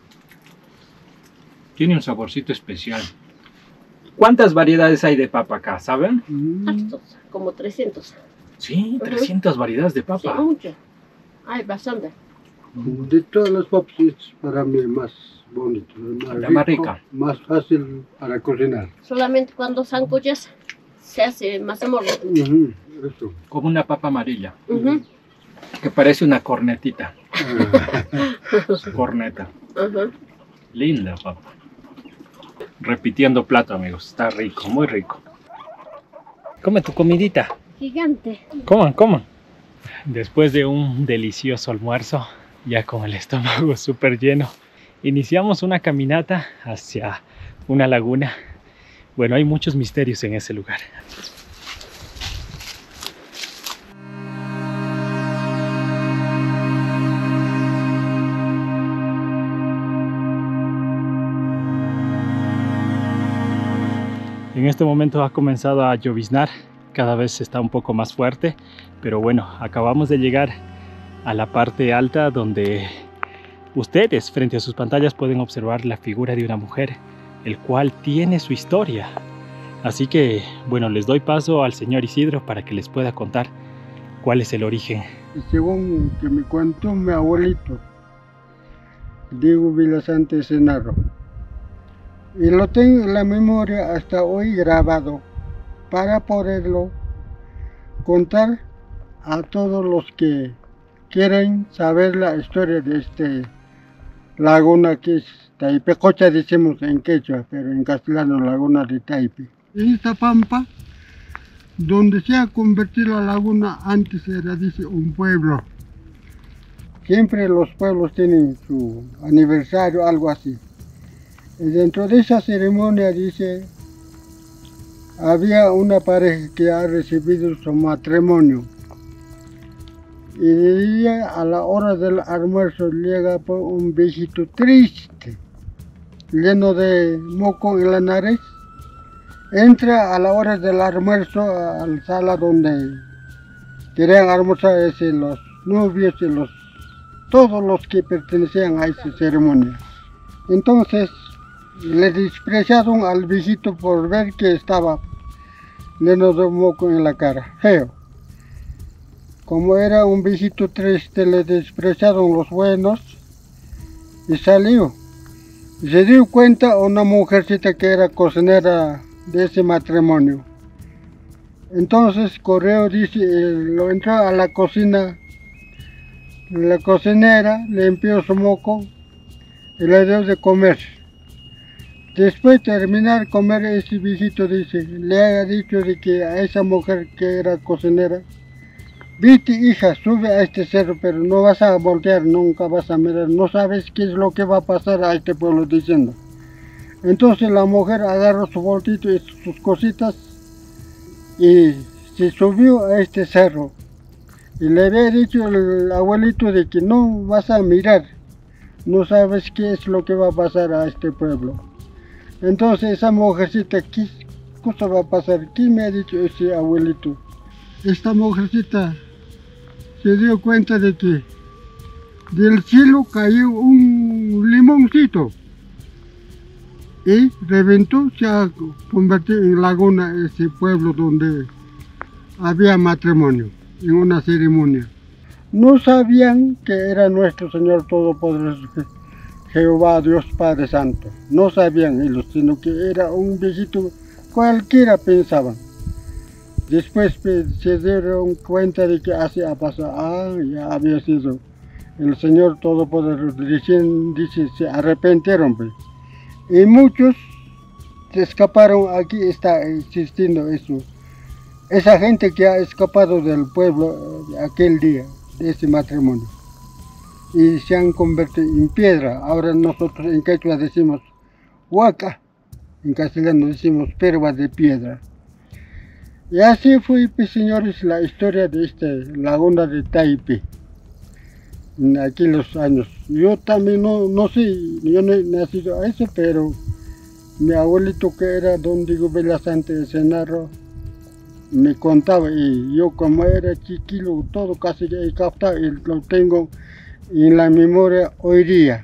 Tiene un saborcito especial. ¿Cuántas variedades hay de papa acá, saben? Hartos, como 300. Sí, 300 variedades de Sí, papa. mucho. Hay bastante. De todas las papas es para mí más bonito, La más rica. más fácil para cocinar. Solamente cuando sancochas se hace mazamorra. Ujú, eso. Como una papa amarilla, Ujú. que parece una cornetita. Ah, Su corneta. Ajá. Linda papa. Repitiendo plato, amigos. Está rico, muy rico. Come tu comidita. Gigante. Coman, coman. Después de un delicioso almuerzo, ya con el estómago súper lleno, iniciamos una caminata hacia una laguna. Bueno, hay muchos misterios en ese lugar. En este momento ha comenzado a lloviznar, cada vez está un poco más fuerte, pero bueno, acabamos de llegar a la parte alta donde ustedes frente a sus pantallas pueden observar la figura de una mujer, el cual tiene su historia. Así que, bueno, les doy paso al señor Isidro para que les pueda contar cuál es el origen. y según que me contó mi abuelito, Diego Vilasante Senarro, y lo tengo en la memoria hasta hoy grabado para poderlo contar a todos los que quieren saber la historia de este laguna que es Taipecocha, decimos en quechua, pero en castellano laguna de Taipe. En esta pampa, donde se ha convertido la laguna, antes era, dice, un pueblo. Siempre los pueblos tienen su aniversario, algo así. Y dentro de esa ceremonia, dice, había pareja que ha recibido su matrimonio. Y a la hora del almuerzo llega un viejito triste, lleno de moco en la nariz. Entra a la hora del almuerzo a la sala donde querían almorzar los novios y todos los que pertenecían a esa ceremonia. Entonces le despreciaron al viejito por ver que estaba lleno de moco en la cara, feo. Como era un viejito triste, le despreciaron los buenos y salió. Se dio cuenta una mujercita que era cocinera de ese matrimonio. Entonces corrió, dice, lo entró a la cocina. La cocinera limpió su moco y le dio de comer. Después de terminar de comer, ese viejito, dice, le ha dicho de que a esa mujer que era cocinera: viste, hija, sube a este cerro, pero no vas a voltear, nunca vas a mirar, no sabes qué es lo que va a pasar a este pueblo, diciendo. Entonces la mujer agarró su boltito y sus cositas y se subió a este cerro. Y le había dicho el abuelito de que no vas a mirar, no sabes qué es lo que va a pasar a este pueblo. Entonces esa mujercita, ¿qué cosa va a pasar? ¿Qué me ha dicho ese abuelito? Esta mujercita se dio cuenta de que del cielo cayó un limoncito y reventó, se ha convertido en laguna ese pueblo donde había matrimonio, en una ceremonia. No sabían que era nuestro Señor Todopoderoso, Jehová Dios Padre Santo. No sabían ellos, sino que era un viejito, cualquiera pensaban. Después se dieron cuenta de que así ha pasado, ya había sido el Señor Todopoderoso. Dice, se arrepintieron, pues. Y muchos se escaparon. Aquí está existiendo eso. Esa gente que ha escapado del pueblo aquel día, de ese matrimonio. Y se han convertido en piedra. Ahora nosotros en quechua decimos huaca, en castellano decimos perva de piedra. Y así fue, pues, señores, la historia de esta laguna de Taipe. en aquellos años. Yo también no sé, yo no he nacido a eso, pero mi abuelito, que era don Diego Velazante de Senarro, me contaba, y yo como era chiquillo, todo casi he captado y lo tengo en la memoria hoy día.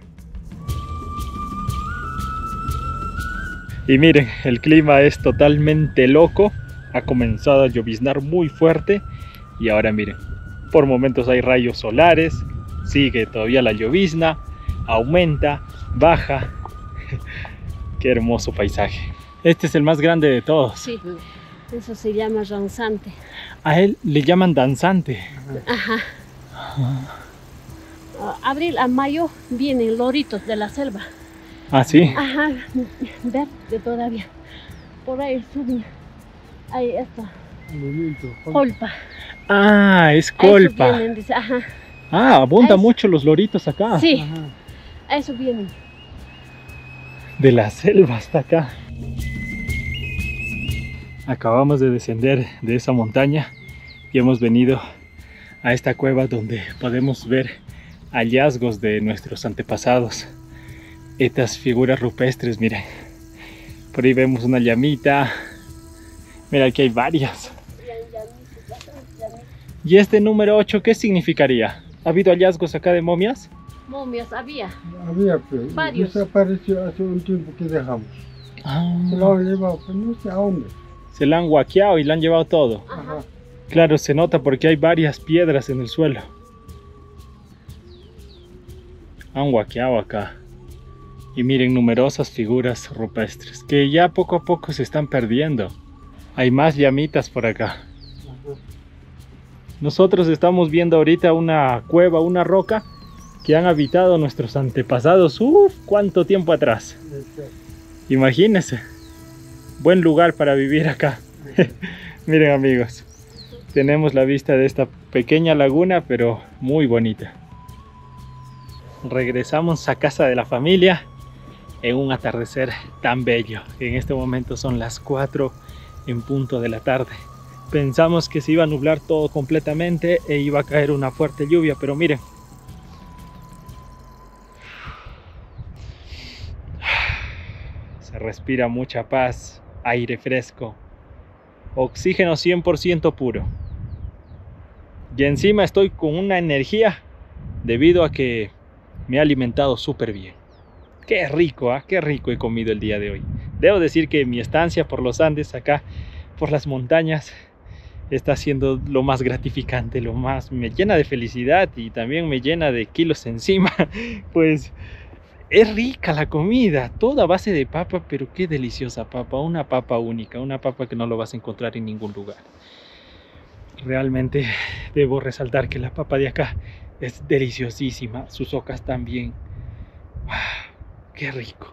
Y miren, el clima es totalmente loco, ha comenzado a lloviznar muy fuerte y ahora miren, por momentos hay rayos solares, sigue todavía la llovizna, aumenta, baja. Qué hermoso paisaje. Este es el más grande de todos. Sí, eso se llama danzante. A él le llaman danzante. Ajá. Abril a mayo vienen loritos de la selva. ¿Ah, sí? Ajá, verde todavía. Por ahí suben. Ahí está. Colpa. Ah, es A colpa. eso vienen, dice, ajá. Ah, abundan Es- mucho los loritos acá. Sí, Ajá. a eso vienen. De la selva hasta acá. Acabamos de descender de esa montaña y hemos venido a esta cueva donde podemos ver hallazgos de nuestros antepasados. Estas figuras rupestres, miren. Por ahí vemos una llamita. Mira, aquí hay varias. ¿Y este número 8 qué significaría? ¿Ha habido hallazgos acá de momias? Momias había. Había, pues, Varios. desapareció hace un tiempo que dejamos. Ah, Se lo han llevado, pues no sé a dónde. se la han guaqueado y le han llevado todo. Ajá. Claro, se nota porque hay varias piedras en el suelo. Han guaqueado acá. Y miren, numerosas figuras rupestres que ya poco a poco se están perdiendo. Hay más llamitas por acá. Nosotros estamos viendo ahorita una cueva, una roca que han habitado nuestros antepasados. ¿Cuánto tiempo atrás? Imagínense. Buen lugar para vivir acá. Miren, amigos. Tenemos la vista de esta pequeña laguna, pero muy bonita. Regresamos a casa de la familia en un atardecer tan bello. En este momento son las 4 en punto de la tarde. Pensamos que se iba a nublar todo completamente e iba a caer una fuerte lluvia, pero miren. Se respira mucha paz, aire fresco, oxígeno 100% puro. Y encima estoy con una energía debido a que me he alimentado súper bien. Qué rico, qué rico he comido el día de hoy. Debo decir que mi estancia por los Andes, acá por las montañas, está siendo lo más gratificante, lo más me llena de felicidad y también me llena de kilos encima. Pues es rica la comida, toda a base de papa, pero qué deliciosa papa, una papa única, una papa que no lo vas a encontrar en ningún lugar. Realmente debo resaltar que la papa de acá es deliciosísima, sus ocas también. ¡Qué rico!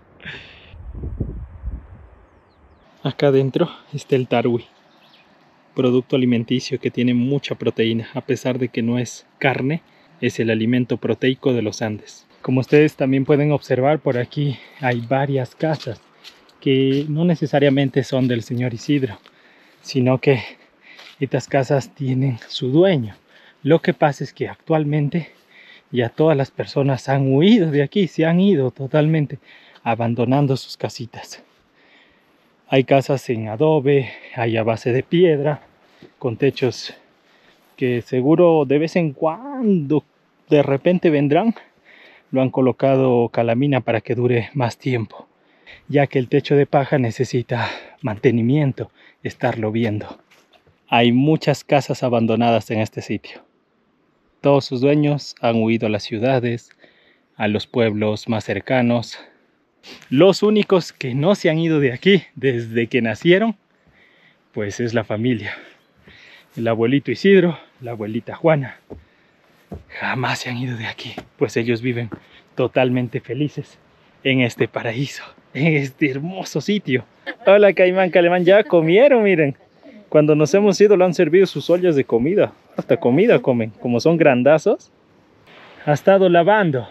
Acá adentro está el tarwi, producto alimenticio que tiene mucha proteína, a pesar de que no es carne, es el alimento proteico de los Andes. Como ustedes también pueden observar, por aquí hay varias casas que no necesariamente son del señor Isidro, sino que estas casas tienen su dueño. Lo que pasa es que actualmente ya todas las personas han huido de aquí, se han ido totalmente, abandonando sus casitas. Hay casas en adobe, hay a base de piedra, con techos que seguro de vez en cuando de repente vendrán. Lo han colocado calamina para que dure más tiempo, ya que el techo de paja necesita mantenimiento, estarlo viendo. Hay muchas casas abandonadas en este sitio. Todos sus dueños han huido a las ciudades, a los pueblos más cercanos. Los únicos que no se han ido de aquí desde que nacieron, pues es la familia. El abuelito Isidro, la abuelita Juana, jamás se han ido de aquí, pues ellos viven totalmente felices en este paraíso, en este hermoso sitio. Hola Caimán, Calemán, ya comieron, miren. Cuando nos hemos ido le han servido sus ollas de comida, hasta comida comen, como son grandazos. Ha estado lavando.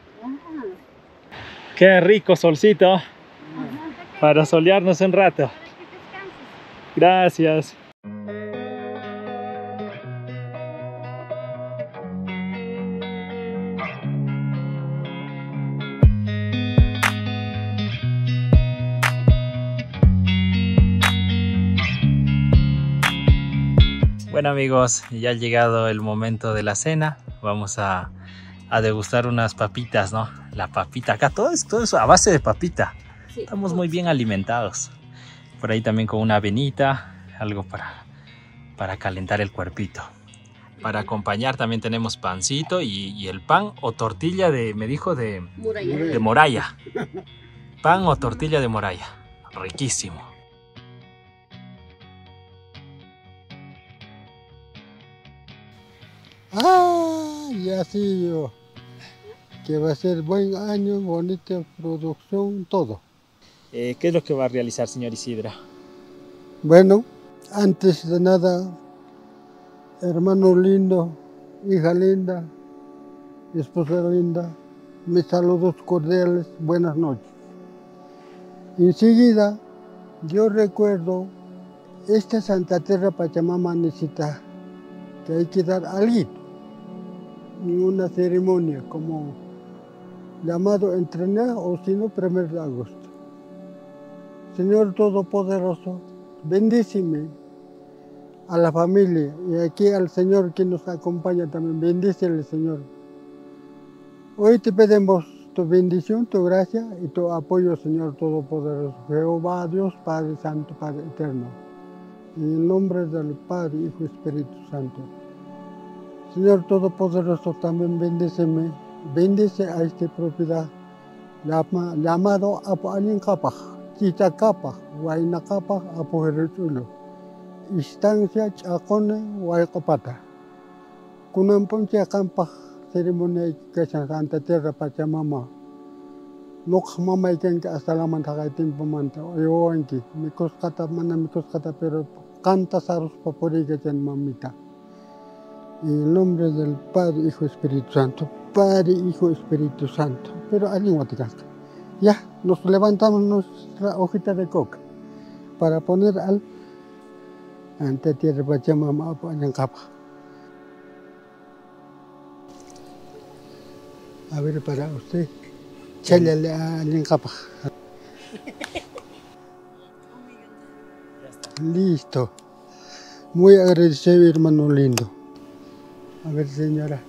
Qué rico solcito, para solearnos un rato. Gracias. Bueno amigos, ya ha llegado el momento de la cena. Vamos a degustar unas papitas, ¿no? La papita, acá todo es a base de papita. Sí. Estamos muy bien alimentados. Por ahí también con una avenita, algo para calentar el cuerpito. Para acompañar también tenemos pancito y el pan o tortilla me dijo de moraya. Pan o tortilla de moraya. Riquísimo. Y así yo, que va a ser buen año, bonita producción, todo. ¿Qué es lo que va a realizar, señor Isidra? Bueno, antes de nada, hermano lindo, hija linda, esposa linda, mis saludos cordiales, buenas noches. Enseguida, yo recuerdo, esta Santa Tierra Pachamama necesita que hay que dar algo en una ceremonia como llamado entrenar o si no 1 de agosto. Señor Todopoderoso, bendíceme a la familia y aquí al Señor que nos acompaña también, bendícele Señor. Hoy te pedimos tu bendición, tu gracia y tu apoyo, Señor Todopoderoso, Jehová, Dios, Padre Santo, Padre Eterno. En el nombre del Padre, Hijo y Espíritu Santo. Señor Todopoderoso, también bendíceme, bendice a esta propiedad llamado Apo Alin Kapaj, Chita Kapaj, Huayna Kapaj, Apo Jeruchulo, Instancia Chacone, Huaycopata. Kunampon Chacampaj, ceremonia que Santa Tierra Pachamama. No mama ikan que hasta la mantaga tiempo manta, yo anki, mi coscata, pero canta saros papori que ten mamita. En el nombre del Padre, Hijo y Espíritu Santo. Padre, Hijo y Espíritu Santo. Pero alguien ya, nos levantamos nuestra hojita de coca para poner ante tierra Pachamama Apañancapa. A ver, para usted, chale a Añancapa. Listo. Muy agradecido, hermano lindo. A ver, señora.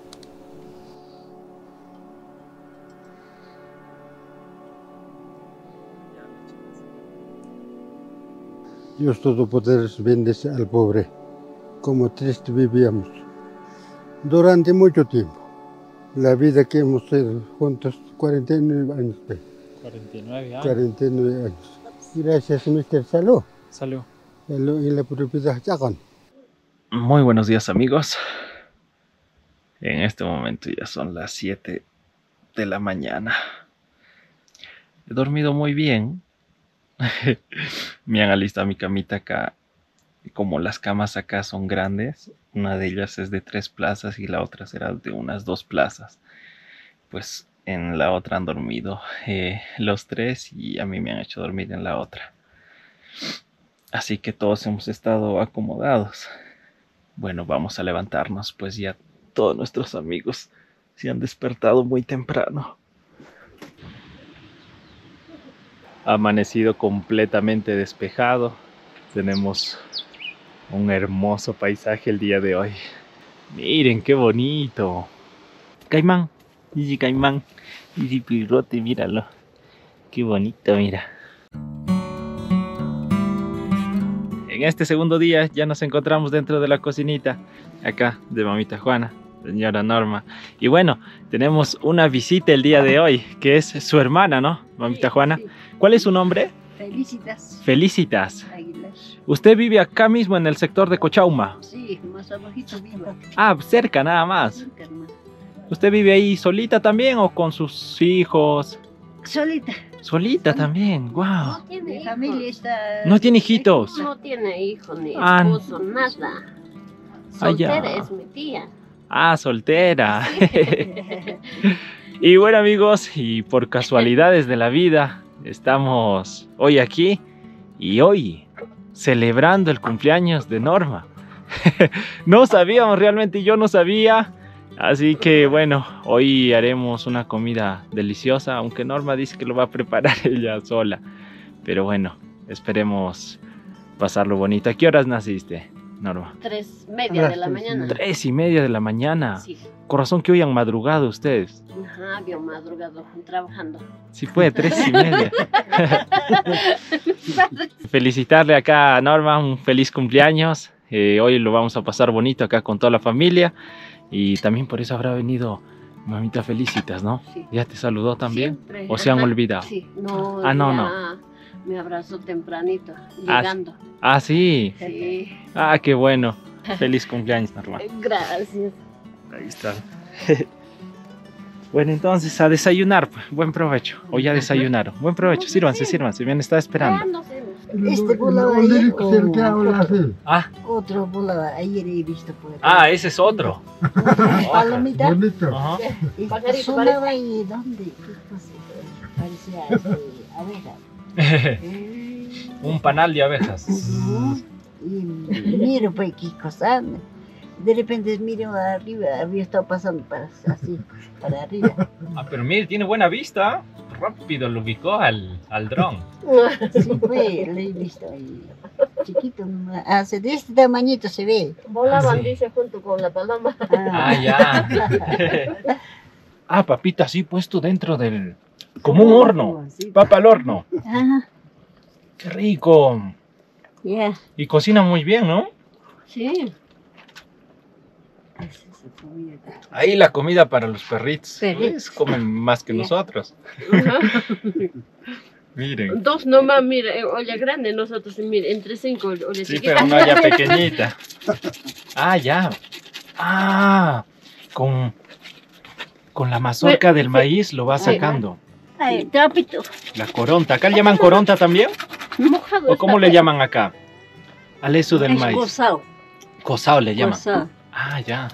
Dios Todopoderoso bendice al pobre, como triste vivíamos. Durante mucho tiempo, la vida que hemos hecho juntos, 49 años. 49 años. 49 años. Gracias, Mr. Salud. Salud. Salud en la propiedad Chacón. Muy buenos días amigos. En este momento ya son las 7 de la mañana. He dormido muy bien. Me han alistado mi camita acá. Como las camas acá son grandes, una de ellas es de 3 plazas y la otra será de unas 2 plazas. Pues en la otra han dormido los 3 y a mí me han hecho dormir en la otra. Así que todos hemos estado acomodados. Bueno, vamos a levantarnos, pues ya todos nuestros amigos se han despertado muy temprano. Ha amanecido completamente despejado. Tenemos un hermoso paisaje el día de hoy. Miren qué bonito. Caimán, Gigi Caimán, Gigi Pirrote, míralo. Qué bonito, mira. En este segundo día ya nos encontramos dentro de la cocinita, acá de mamita Juana, señora Norma. Y bueno, tenemos una visita el día de hoy, que es su hermana, ¿no? Mamita Juana. Sí. ¿Cuál es su nombre? Felicitas. Felicitas. Aguilar. ¿Usted vive acá mismo en el sector de Cochauma? Sí, más abajito viva. Ah, cerca nada más. Cerca, hermano. ¿Usted vive ahí solita también o con sus hijos? Solita. Solita también, wow. No tiene Mi hijos. familia está... ¿No tiene hijitos? No tiene hijo ni Ah, esposo, nada. Ah, ya. Soltera es mi tía. Ah, soltera. Y bueno amigos, y por casualidades de la vida, estamos hoy aquí y hoy celebrando el cumpleaños de Norma. No sabíamos realmente, yo no sabía. Así que bueno, hoy haremos una comida deliciosa, aunque Norma dice que lo va a preparar ella sola. Pero bueno, esperemos pasarlo bonito. ¿A qué horas naciste? Norma? 3:30 de la mañana. 3:30 de la mañana. Sí. Corazón que hoy han madrugado ustedes. Ajá, había madrugado trabajando. Sí puede, 3:30. Felicitarle acá a Norma, un feliz cumpleaños. Hoy lo vamos a pasar bonito acá con toda la familia. Y también por eso habrá venido mamita Felicitas, ¿no? Sí. ¿Ya te saludó también? Siempre. ¿O se han Ajá. olvidado? Sí, no. Ah, no, ya no. Me abrazó tempranito, llegando. Ah, sí. Sí. Ah, qué bueno. Feliz cumpleaños, Norma. Gracias. Ahí está. Bueno, entonces a desayunar. Buen provecho. O ya desayunaron. Buen provecho. Sírvanse, sírvanse. Bien, está esperando. Ya no sé. Este volaba ayer es el que habla así. Ah, otro volaba ayer he visto por acá. ah, ese es otro. Palomita. Bonito. Ajá. Y Pajarito, sonaba ahí, ¿dónde? ¿Qué cosa? Parecía abeja. Un panal de abejas. Y miro pues qué cosa. De repente miro arriba, había estado pasando para, así, para arriba. Ah, pero mire, tiene buena vista. Rápido lo ubicó al dron. Sí, pues, lo he visto ahí. Chiquito, hace de este tamañito se ve. Volaban, Sí. dice, junto con la paloma. Ah, ya. Ah, papita, sí, puesto dentro del... Como un horno. Sí. Papa al horno. Ajá, Qué rico. ya. Y cocina muy bien, ¿no? Sí. Ahí la comida para los perritos. Perritos. Pues, comen más que nosotros. Ajá. Miren. 2 nomás, mira, olla grande, nosotros, mira, entre 5 olla Sí, chiquita. pero una olla pequeñita. Ah, ya. Ah, con la mazorca del maíz lo va sacando. Ay, trapito. La coronta. ¿Acá le llaman coronta también? Mojado ¿O cómo está. le llaman acá? Al eso del Es maíz. cosao. Cosao le llaman. Cosao. Ah, ya.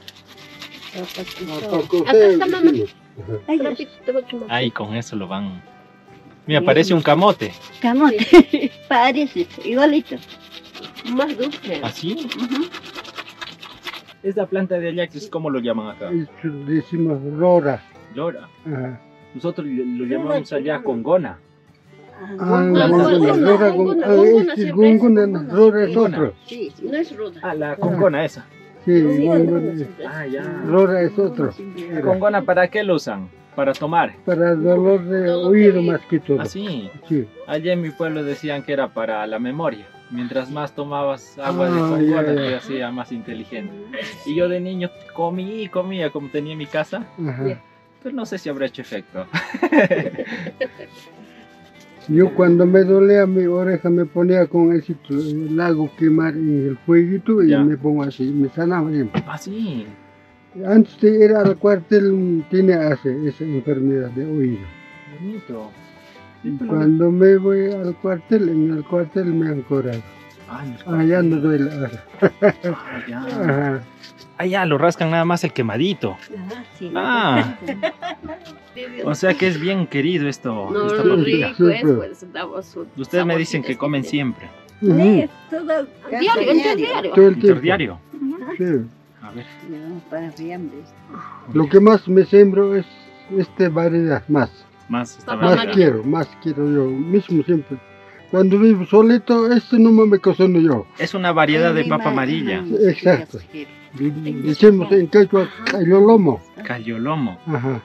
Acá está, mamá. Ay, Trapito, te voy a chumar. Ahí con eso lo van. Mira, parece un camote. camote. Parece, igualito. Más dulce. ¿Así? Ujú. Esta planta de allá, ¿cómo lo llaman acá? Eso decimos lora. Lora. Ajá. Nosotros lo llamamos allá congona. Ah, Gunguna, lora, gunguna, este es gunguna, gunguna. lora es otro. Sí, No es ruda. Ah, la congona esa. Sí, Sí, gunguna. siempre. Ah, ya. Lora es otro. ¿La congona para qué lo usan? Para tomar. Para dolor de oído más que todo. Así. Sí. Allá en mi pueblo decían que era para la memoria. Mientras más tomabas agua de Ah, congona, ya, ya. te hacía más inteligente. Y yo de niño comí y comía como tenía en mi casa. Ajá. Pero no sé si habrá hecho efecto. Yo cuando me dolía mi oreja me ponía con ese lago quemar en el fueguito y Ya. me pongo así, me sanaba siempre. Así. Antes de ir al cuartel tenía esa enfermedad de oído. Bonito. Y cuando me voy al cuartel, en el cuartel me han curado. Ah, ya no duele ahora. Ah, ya. Ajá. Ah, ya, lo rascan nada más el quemadito. Ajá, sí. Ah, o sea que es bien querido esto. No, esta lo papita. rico es, Siempre. pues, damos su Ustedes me dicen saborcito que comen especial. siempre. Ujú. Sí, todo Diario, entre diario. Todo el tiempo. Interdiario. Sí. A ver. No, para fiambre. Lo que más me sembro es esta variedad, más. Más esta Papá variedad. Más quiero yo, mismo siempre. Cuando vivo solito, esto no me cocino yo. Es una variedad de papa amarilla. Exacto. Decimos en quechua, lomo. Cayolomo. Ajá.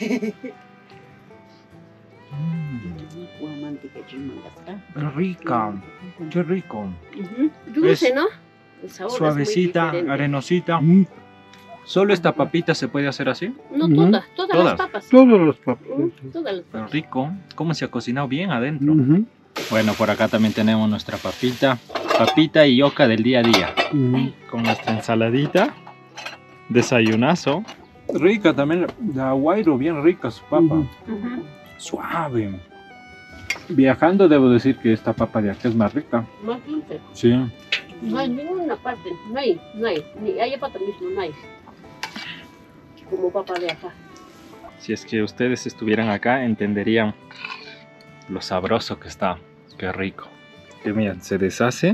Pero rica. Qué rico. Dulce, Es ¿no? El sabor es muy Suavecita, diferente. arenosita. Mm, ¿Solo esta papita se puede hacer así? No Ujú. todas, todas Todas. las papas. Todos los papas. Todas las Pero papas. rico. ¿Cómo se ha cocinado bien adentro? Ujú, Bueno, por acá también tenemos nuestra papita. Papita y yoca del día a día. ujú. Con nuestra ensaladita. Desayunazo. Rica también. De aguairo, bien rica su papa. Ujú. Ujú. Suave. Viajando debo decir que esta papa de acá es más rica. Más dulce. Sí. No hay ninguna parte. No hay. Ni hay pata mismo, no hay. Como papa de acá. Si es que ustedes estuvieran acá, entenderían lo sabroso que está. Qué rico. Que miren, se deshace.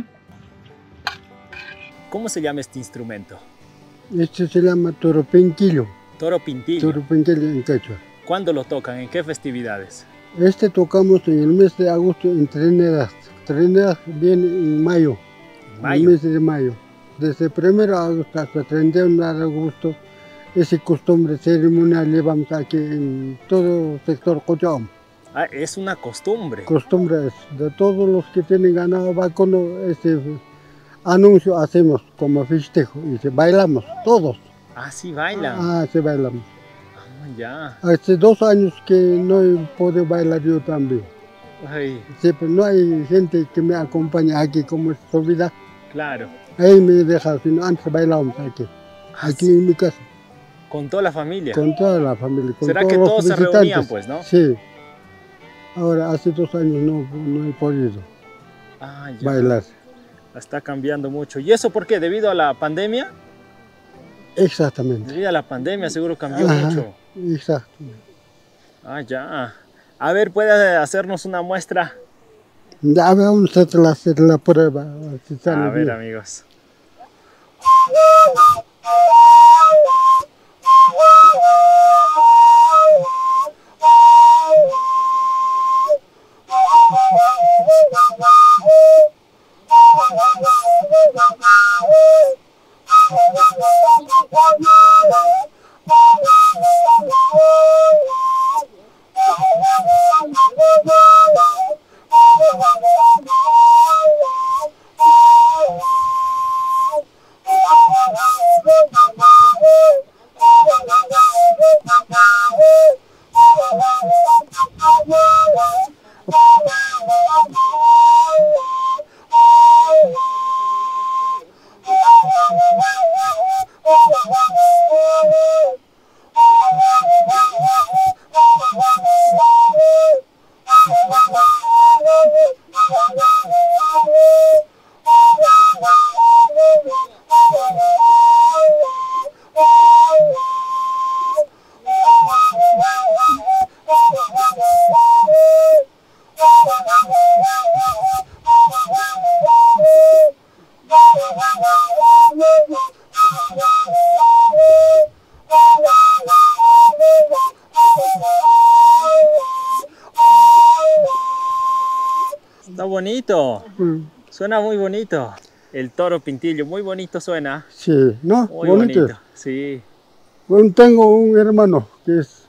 ¿Cómo se llama este instrumento? Este se llama toropenquillo. Toro pintillo. Toropenquillo en quechua. ¿Cuándo lo tocan? ¿En qué festividades? Este tocamos en el mes de agosto en Trinidad. Trinidad viene en mayo. Mayo. El mes de mayo. desde 1 de agosto hasta 31 de agosto. Esa costumbre ceremonial llevamos aquí en todo el sector Cochabamba. Ah, es una costumbre. Costumbre es de todos los que tienen ganado vacuno, este anuncio hacemos como festejo y bailamos todos. Ah, sí bailan. Ah, sí bailamos. Ah, ya. Hace 2 años que no he podido bailar yo también. Ay, Sí, pero no hay gente que me acompaña aquí como es su vida. claro. Ahí me deja, sino antes bailábamos aquí en mi casa, Con toda la familia. con toda la familia. Con ¿Será todos que los todos se visitantes. reunían, pues, no? Sí. Ahora, hace 2 años no he podido Ah, ya. bailar. Está cambiando mucho. ¿Y eso por qué? ¿Debido a la pandemia? Exactamente. Debido a la pandemia seguro cambió Ajá, mucho. exacto. Ah, ya. A ver, ¿puede hacernos una muestra? Ya vamos a hacer la prueba. A ver si sale A ver, bien. amigos. Está bonito. Mm, Suena muy bonito. El toro pintillo, muy bonito suena. sí, ¿no? Muy Bonito. bonito. Sí. Bueno, tengo un hermano que es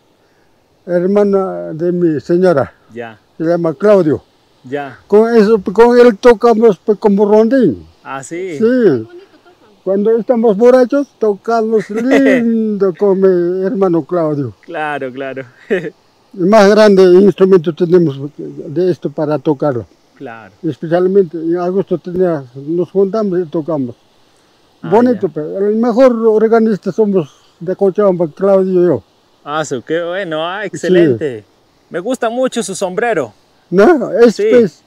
hermana de mi señora, Ya, se llama Claudio. ya. Con él tocamos pues, como rondín. Ah, sí. Sí. Cuando estamos borrachos, tocamos lindo con mi hermano Claudio. Claro, claro. El más grande instrumento tenemos de esto para tocarlo. Claro. Especialmente en agosto nos juntamos y tocamos. Ah, Bonito, pero el mejor organista somos de Cochabamba, Claudio y yo. Ah, qué bueno. Ah, excelente. Me gusta mucho su sombrero. No, es Sí. pues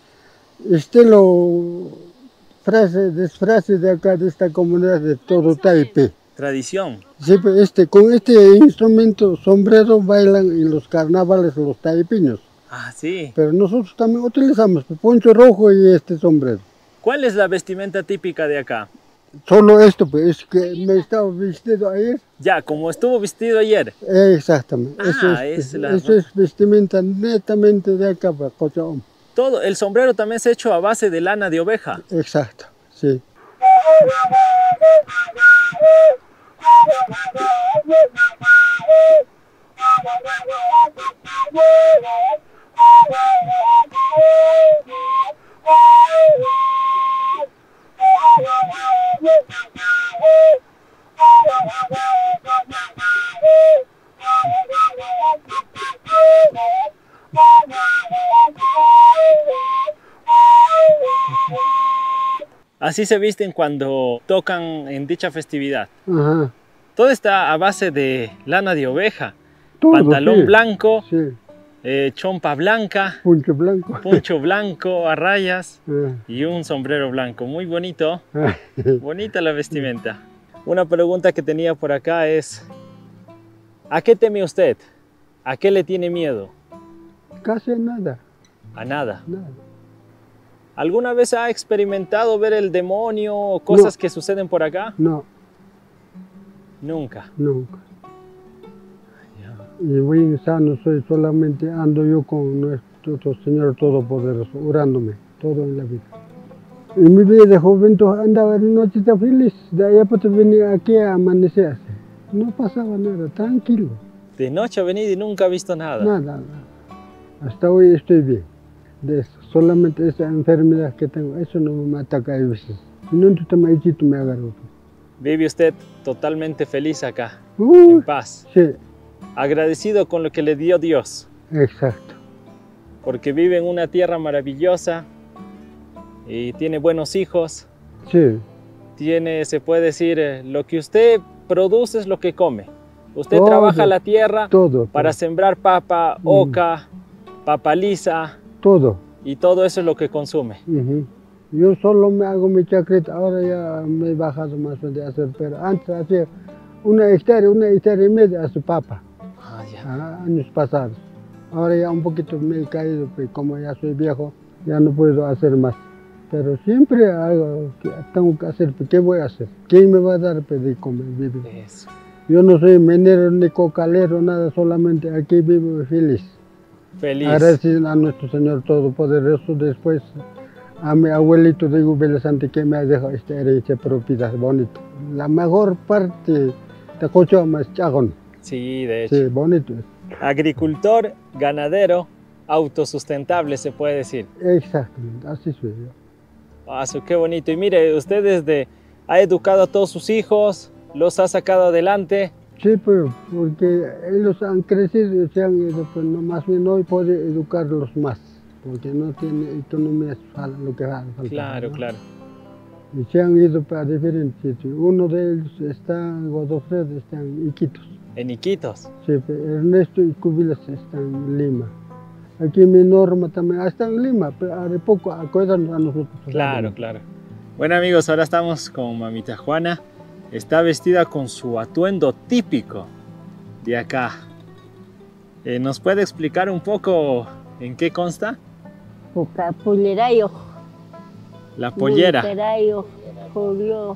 estilo frase de acá, de esta comunidad de todo Taipei. Tradición. Sí, pues, con este instrumento, sombrero, bailan en los carnavales los taipeños. Ah, sí. Pero nosotros también utilizamos poncho rojo y este sombrero. ¿Cuál es la vestimenta típica de acá? Solo esto, pues, es que me estaba vestido ayer. Ya, como estuvo vestido ayer. Exactamente. Ah, Eso es vestimenta netamente de acá, para Cochabamba. Todo, el sombrero también se ha hecho a base de lana de oveja. Exacto, sí. Así se visten cuando tocan en dicha festividad. Ajá. Todo está a base de lana de oveja. Todo, Pantalón sí. blanco, Sí, chompa blanca, puncho blanco. poncho blanco a rayas Ah, y un sombrero blanco. Muy bonito. ah, Bonita la vestimenta. Una pregunta que tenía por acá es, ¿a qué teme usted? ¿A qué le tiene miedo? Casi nada, A nada. nada. ¿Alguna vez ha experimentado ver el demonio o cosas que suceden por acá? No, Nunca. nunca. Y muy sano soy, solamente ando yo con nuestro Señor Todopoderoso, orándome todo en la vida. En mi vida de juventud andaba de noche tan feliz. De allá pues venía aquí a amanecer. No pasaba nada, tranquilo. De noche ha venido y nunca ha visto nada. Nada. Hasta hoy estoy bien. De eso. Solamente esa enfermedad que tengo, eso no me ataca a veces. Si no, tú me agarro. Vive usted totalmente feliz acá, Uh, en paz. Sí, Agradecido con lo que le dio Dios, exacto. porque vive en una tierra maravillosa y tiene buenos hijos. Sí, Tiene, se puede decir, lo que usted produce es lo que come. Usted Todo. trabaja la tierra todo. para sembrar papa, oca, papa lisa, Todo. y todo eso es lo que consume. Ujú. Yo solo me hago mi chacreta, ahora ya me he bajado más de hacer, pero antes hacía una hectárea y media a su papa, años pasados. Ahora ya un poquito me he caído, pues como ya soy viejo, ya no puedo hacer más. Pero siempre hago, tengo que hacer, pues, ¿qué voy a hacer? ¿Quién me va a dar pues, de comer, vivir? Eso. Yo no soy minero ni cocalero, nada, solamente aquí vivo feliz. Feliz. Agradecido a nuestro Señor Todopoderoso, después a mi abuelito de Vélez Sante que me ha dejado esta herencia propiedad bonita. La mejor parte de Cochabamba es Chagón. Sí, de hecho. Sí, bonito. Agricultor, ganadero, autosustentable se puede decir. Exactamente, así soy yo. Qué bonito. Y mire, usted ha educado a todos sus hijos, los ha sacado adelante. Sí, pues, porque ellos han crecido y se han ido, pues no, más bien hoy puede educarlos más, porque no tiene economía lo que hace falta. Claro, ¿no? claro. Y se han ido para diferentes sitios. Uno de ellos está en Godofredo, está en Iquitos. En Iquitos. Sí, pues, Ernesto y Cubilas están en Lima. Aquí mi Norma también está en Lima, pero hace poco acuérdanos a nosotros. Claro, claro. Bueno amigos, ahora estamos con mamita Juana. Está vestida con su atuendo típico de acá. ¿Nos puede explicar un poco en qué consta? Pollerayo. La pollera. Monterayo, Julio.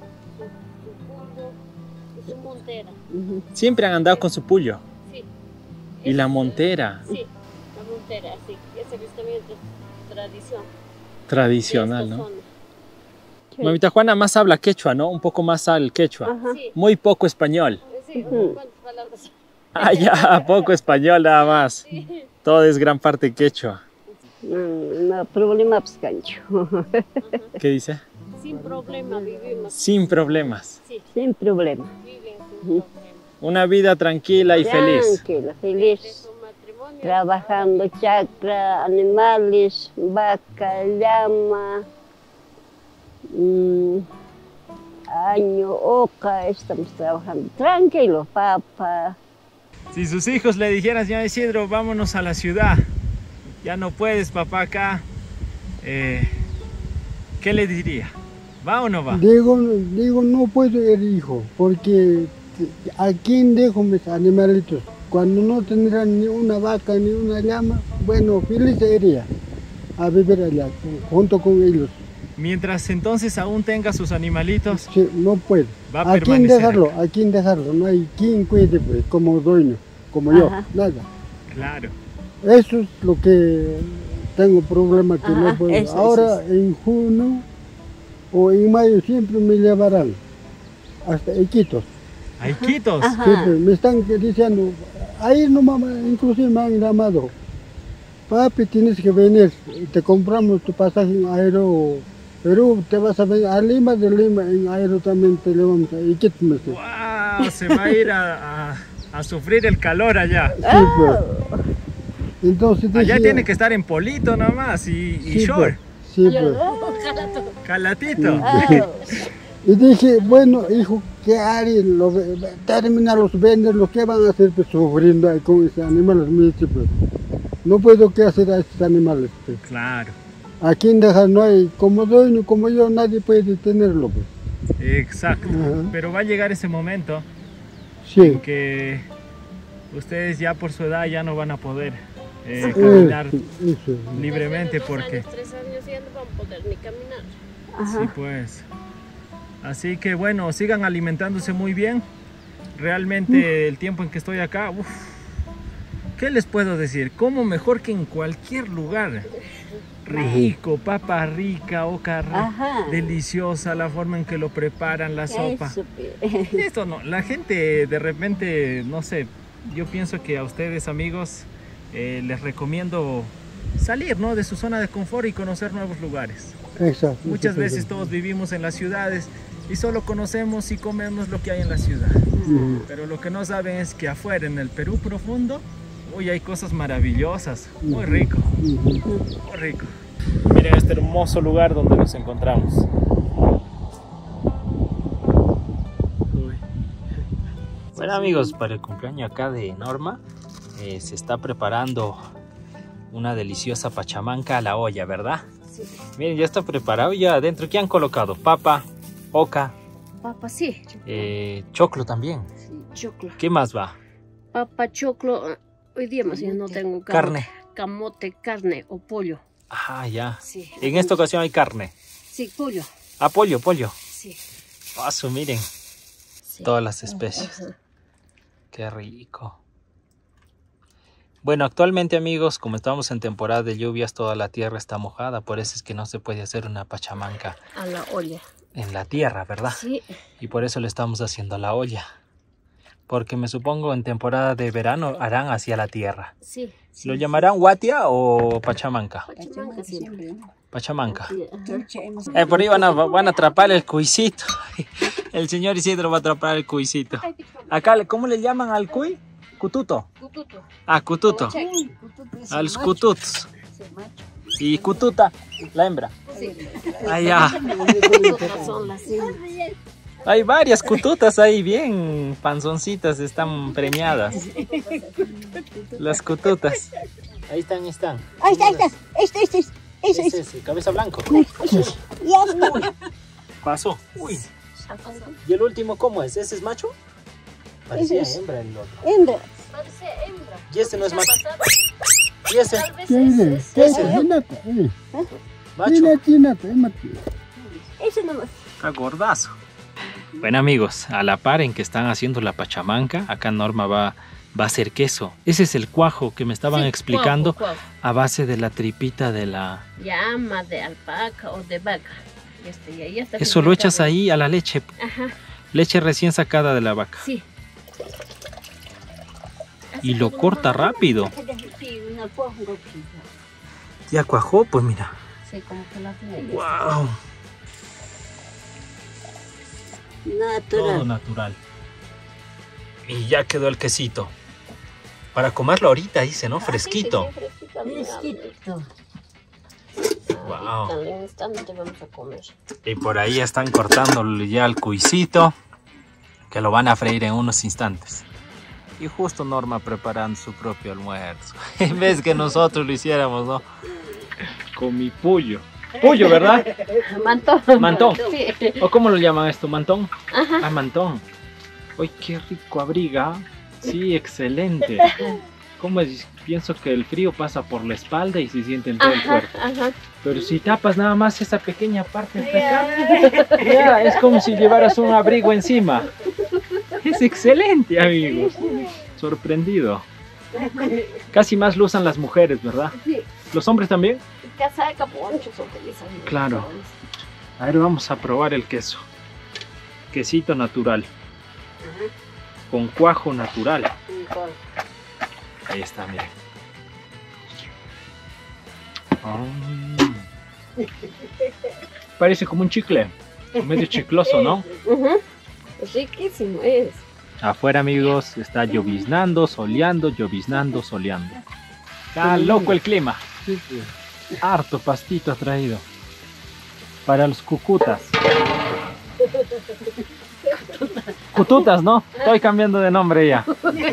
Su montera. Siempre han andado con su puyo. Sí. Y la montera. Sí, la montera, sí. Ese avistamiento tradición. Tradicional, de esta ¿no? zona. Mamita Juana más habla quechua, ¿no? Un poco más al quechua. Ajá. Sí, Muy poco español. sí, ¿cuántas palabras? Ah, ya, poco español nada más. Sí. Todo es gran parte quechua. No problema, pues, cancho. ¿Qué dice? Sin problema vivimos. Sin problemas. Sí, Sin problema. viven sin problema. Una vida tranquila y feliz. Tranquila, De feliz. su matrimonio. Trabajando chacra, animales, vaca, llama, año, oca, estamos trabajando tranquilo, papa. Si sus hijos le dijeran, señor Isidro, vámonos a la ciudad, ya no puedes, papá, acá, ¿qué le diría? ¿Va o no va? Digo, no puedo ir, hijo, porque ¿a quién dejo mis animalitos? Cuando no tendrán ni una vaca ni una llama, bueno, feliz iría a vivir allá, junto con ellos. Mientras entonces aún tenga sus animalitos, Sí, no puedo. va a ¿A quién permanecer dejarlo? acá. ¿A quién dejarlo? No hay quien cuide, pues, como dueño, como yo, Ajá. nada. Claro. Eso es lo que tengo problema que no Ajá, puedo. eso, Ahora en junio o en mayo siempre me llevarán hasta Iquitos. Hay quitos. Ajá. Siempre me están diciendo, ahí no mamá, inclusive me han llamado, papi tienes que venir, te compramos tu pasaje en aero, Perú, te vas a venir a Lima, de Lima en aero también te llevamos a Iquitos. Me dice. ¡Wow! Se va a ir a sufrir el calor allá. Sí, pues. Entonces Allá dije, tiene que estar en polito nomás y sí, short. pues, sí, pues. Calatito. Y dije, bueno, hijo, ¿qué haré? Terminar los venderlos, ¿qué van a hacer? Pues sufriendo ahí con esos animales. Me dice, pues, no puedo qué hacer a estos animales. Pues. Claro. ¿A quién dejar? No hay, como dueño, como yo, nadie puede tenerlo. Pues. Exacto. Ajá. Pero va a llegar ese momento Sí, en que ustedes ya por su edad ya no van a poder caminar eso. libremente Dos porque... años, 3 años ya no van a poder ni caminar. Sí, Ajá. pues. Así que bueno, sigan alimentándose muy bien. Realmente el tiempo en que estoy acá, ¿qué les puedo decir? Como mejor que en cualquier lugar. Rico, papa rica, oca Ajá. deliciosa, la forma en que lo preparan, la sopa. Eso, Esto no, la gente de repente, no sé, yo pienso que a ustedes amigos les recomiendo salir, ¿no?, de su zona de confort y conocer nuevos lugares. Exacto. Muchas veces todos vivimos en las ciudades y solo conocemos y comemos lo que hay en la ciudad. Pero lo que no saben es que afuera, en el Perú profundo, hoy hay cosas maravillosas, muy rico, muy rico. Miren este hermoso lugar donde nos encontramos. Bueno amigos, para el cumpleaños acá de Norma se está preparando una deliciosa pachamanca a la olla, ¿verdad? Sí. Miren, ya está preparado. Ya adentro, ¿qué han colocado? Papa, oca, Papa, sí. choclo también. Sí, choclo. ¿Qué más va? Papa, choclo. Hoy día más bien no tengo Carne. Camote, carne o pollo. Ah, ya. Sí. En esta ocasión hay carne. Sí, pollo. Ah, pollo, pollo. Sí. Paso, miren. Sí. Todas las especies. Ajá. Qué rico. Bueno, actualmente amigos, como estamos en temporada de lluvias, toda la tierra está mojada. Por eso es que no se puede hacer una pachamanca A la olla. en la tierra, ¿verdad? Sí. Y por eso le estamos haciendo a la olla. Porque me supongo en temporada de verano harán hacia la tierra. Sí. ¿Lo llamarán huatia o pachamanca? Pachamanca siempre. Pachamanca. Sí, Por ahí van a atrapar el cuisito. El señor Isidro va a atrapar el cuisito. Acá, ¿cómo le llaman al cuy? Cututo. Cututo. Ah, cututo. A los cututos. Y cututa, la hembra. Sí. Allá. Cututas son las hembras. Hay varias cututas ahí, bien panzoncitas, están preñadas. Las cututas. Ahí están, están. Ahí está, ahí está. Eso. Ese es el cabeza blanco. Ya está. Pasó. Uy. ¿Y el último cómo es? ¿Ese es macho? Parecía Ese es hembra el otro. Hembra. Parece hembra. Y ese no es macho. Y ese, Tal vez macho. Ese nomás. Está gordazo. Bueno amigos, a la par en que están haciendo la pachamanca, acá Norma va a hacer queso. Ese es el cuajo que me estaban Sí, explicando, cuajo. a base de la tripita de la... Llama de alpaca o de vaca. Ya está Eso lo echas fermentado. ahí a la leche. Ajá, Leche recién sacada de la vaca. sí. Y lo corta rápido. Sí, una cuajo. Ya cuajó, pues mira. Sí, como que la tiene. ¡Wow! Todo Natural. natural. Y ya quedó el quesito. Para comerlo ahorita, dice, ¿no? Fresquito. Fresquito. Wow. En un instante vamos a comer. Y por ahí están cortando ya el cuisito, que lo van a freír en unos instantes. Y justo Norma preparando su propio almuerzo. En vez que nosotros lo hiciéramos, ¿no? Con mi pollo. Pollo, ¿verdad? Mantón. Mantón. Sí. ¿O cómo lo llaman esto? ¿Mantón? Ajá. Ah, mantón. ¡Uy, qué rico abriga! Sí, excelente. ¿Cómo es? Pienso que el frío pasa por la espalda y se siente en todo el cuerpo. Ajá. Pero si tapas nada más esa pequeña parte de acá, ya, es como si llevaras un abrigo encima. Es excelente, amigos. Sorprendido. Casi más lo usan las mujeres, ¿verdad? Sí. ¿Los hombres también? Casaca, ponchos utilizan. Claro. A ver, vamos a probar el queso. Quesito natural. Con cuajo natural. Ahí está, miren. Parece como un chicle. Medio chicloso, ¿no? Riquísimo es. Afuera, amigos, está lloviznando, soleando, lloviznando, soleando. Está loco el clima. Harto pastito ha traído. Para los cucutas. Cututas, ¿no? Estoy cambiando de nombre ya.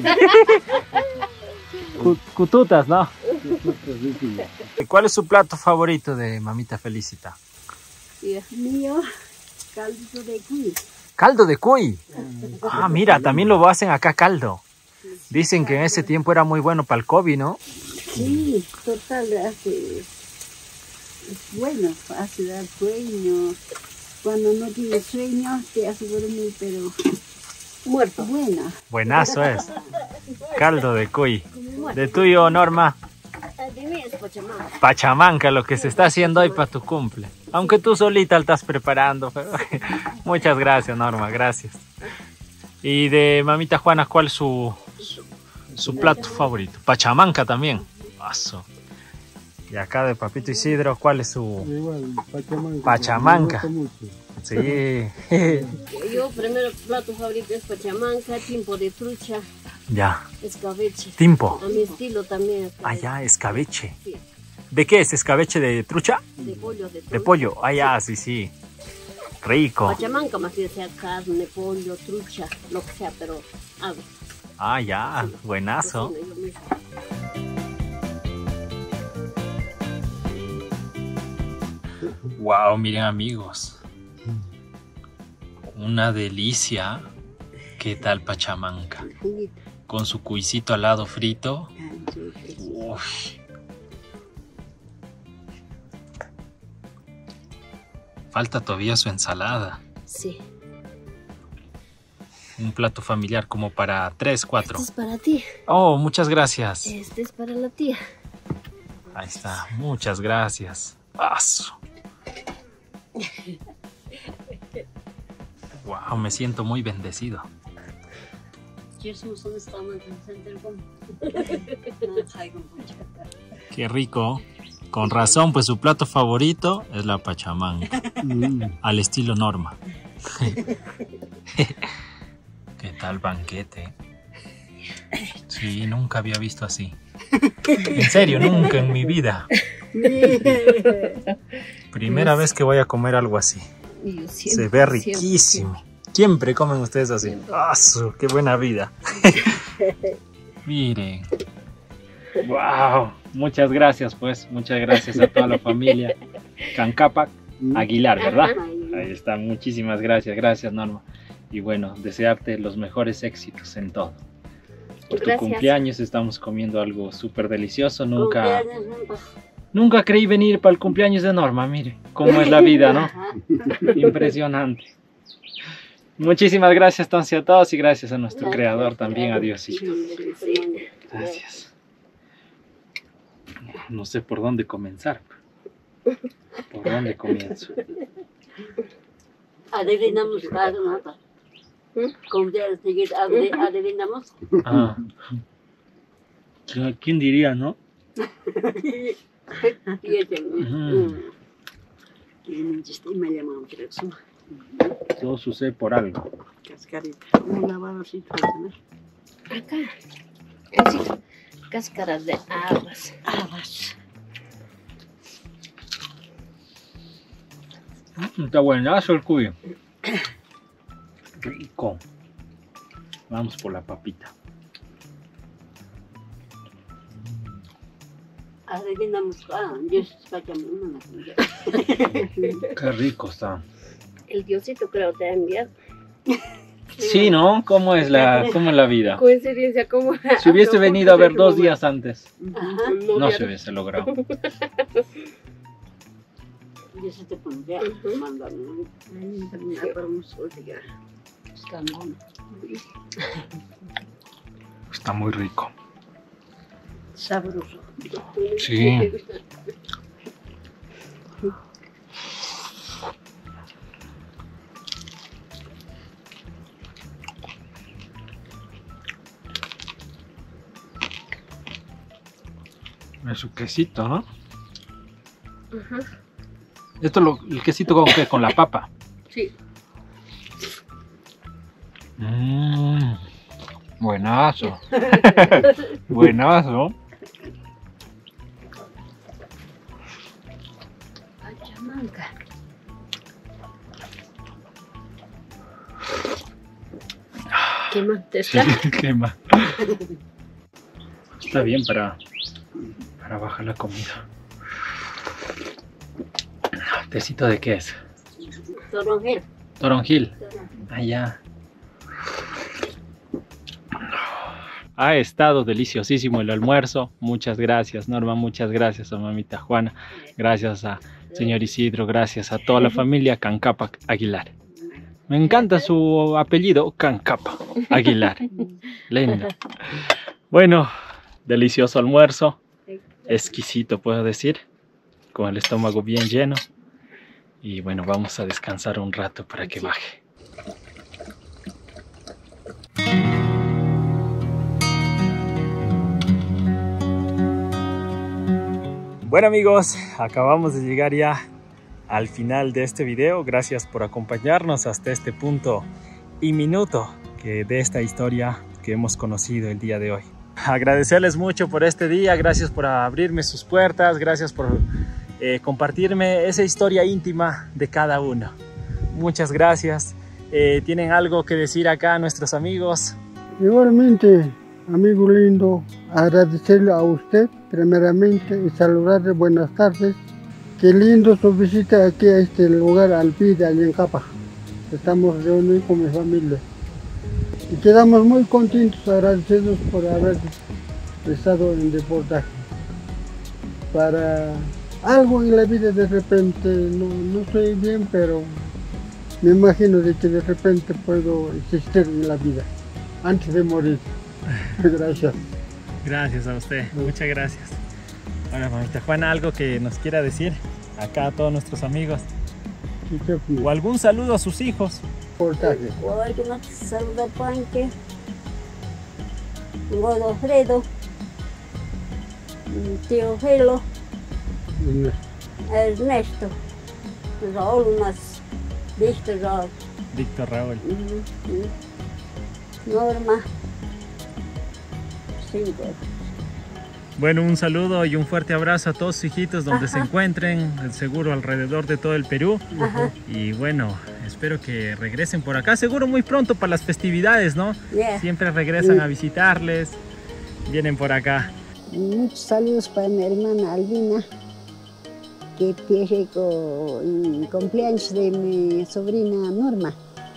Cututas, ¿no? ¿Cuál es su plato favorito de Mamita Felicita? Mío, caldo de cuy. Caldo de cuy. Ah, mira, también lo hacen acá caldo. Dicen que en ese tiempo era muy bueno para el COVID, ¿no? Sí, total, hace... Es bueno, hace dar sueño. Cuando no tienes sueño, te hace dormir, pero... Muerto. Buena. Buenazo es. Caldo de cuy. ¿De tuyo, Norma? De mí es Pachamama. pachamanca lo que se está haciendo hoy para tu cumple. Aunque tú solita lo estás preparando. Pero... Muchas gracias, Norma, gracias. Y de mamita Juana, ¿cuál es su plato favorito? Pachamanca también. Paso. Y acá de Papito Isidro, ¿cuál es su Igual, pachamanca? Me gusta mucho. Sí. Yo primero plato favorito es pachamanca, timpo de trucha, Ya. escabeche. Timpo. A mi estilo también. Ah, ya, escabeche. Sí, ¿De qué es? ¿Escabeche de trucha? de pollo, de trucha. De pollo. Ah, ya, sí, sí. Rico. Pachamanca más bien sea carne, pollo, trucha, lo que sea, pero hago. Ah, ya. Buenazo. Cocino yo misma. Wow, miren amigos. Una delicia. ¿Qué tal pachamanca? Juguito. Con su cuisito al lado frito. Ay, sí, sí. Uf. Falta todavía su ensalada. Sí. Un plato familiar como para 3, 4. Este es para ti. Oh, muchas gracias. Este es para la tía. Ahí está. Muchas gracias. Paso. Wow, me siento muy bendecido. Qué rico. Con razón, pues su plato favorito es la pachamanca. Al estilo Norma. ¿Qué tal banquete? Sí, nunca había visto así. En serio, nunca en mi vida. Primera vez que voy a comer algo así. Se ve riquísimo. Siempre comen ustedes así. ¡Ah, qué buena vida! Miren. ¡Wow! Muchas gracias, pues. Muchas gracias a toda la familia Cancapac Aguilar, ¿verdad? Ahí está. Muchísimas gracias. Gracias, Norma. Y bueno, desearte los mejores éxitos en todo. Por tu cumpleaños estamos comiendo algo súper delicioso. Nunca creí venir para el cumpleaños de Norma. Mire cómo es la vida, ¿no? Impresionante. Muchísimas gracias entonces a todos y gracias a nuestro creador también, a Diosito. Gracias. No sé por dónde comenzar. ¿Por dónde comienzo? Adivinamos cada nota. Adivinamos. Ah. ¿Quién diría, no? Todo sucede por algo. Cascarita. Un lavadorcito. Acá. Así. Cáscaras de habas. Habas. Está buenazo el cuy. Rico. Vamos por la papita. Adivinamos. Dios Qué rico está. El Diosito creo te ha enviado. Sí, ¿no? ¿Cómo es la vida? Coincidencia, ¿cómo? Si hubiese venido a ver 2 días antes, no No se hubiese logrado. Yo se te pondría mandando Está muy rico. sabroso. Sí. Es su quesito, ¿no? Ajá. Esto el quesito con qué, con la papa. Sí. Buenazo. Buenazo. Pachamanca. ¿Qué más te está? ¿Qué más? Está bien para bajar la comida. ¿Tecito de qué es? Toronjil. Toronjil. Allá. Ha estado deliciosísimo el almuerzo. Muchas gracias, Norma. Muchas gracias a mamita Juana. Gracias a señor Isidro. Gracias a toda la familia Cancapac Aguilar. Me encanta su apellido, Cancapac Aguilar. Lindo. Bueno, delicioso almuerzo. Exquisito, puedo decir. con el estómago bien lleno. Y bueno, vamos a descansar un rato para que baje. Bueno amigos, acabamos de llegar ya al final de este video. Gracias por acompañarnos hasta este punto y minuto de esta historia que hemos conocido el día de hoy. Agradecerles mucho por este día, gracias por abrirme sus puertas, gracias por compartirme esa historia íntima de cada uno. Muchas gracias. ¿Tienen algo que decir acá a nuestros amigos? Igualmente, amigo lindo, agradecerle a usted primeramente y saludarle buenas tardes. Qué lindo su visita aquí a este lugar, Alpida, allá en Capa. Estamos reunidos con mi familia. Y quedamos muy contentos, agradecidos por haber estado en reportaje. Para algo en la vida de repente, no sé bien, pero me imagino de que de repente puedo existir en la vida, antes de morir. Gracias. Gracias a usted, muchas gracias. Ahora, mamita Juana, algo que nos quiera decir acá a todos nuestros amigos. O algún saludo a sus hijos. Reportaje. Hoy que nos saluda Panque, Godofredo, tío Gelo, Ernesto, Raúl más, Víctor Raúl. Víctor Raúl. Norma, 5. Bueno, un saludo y un fuerte abrazo a todos sus hijitos donde se encuentren, seguro alrededor de todo el Perú. Y bueno, espero que regresen por acá, seguro muy pronto para las festividades, ¿no? Siempre regresan a visitarles, vienen por acá. Muchos saludos para mi hermana Albina, que tiene el cumpleaños de mi sobrina Norma.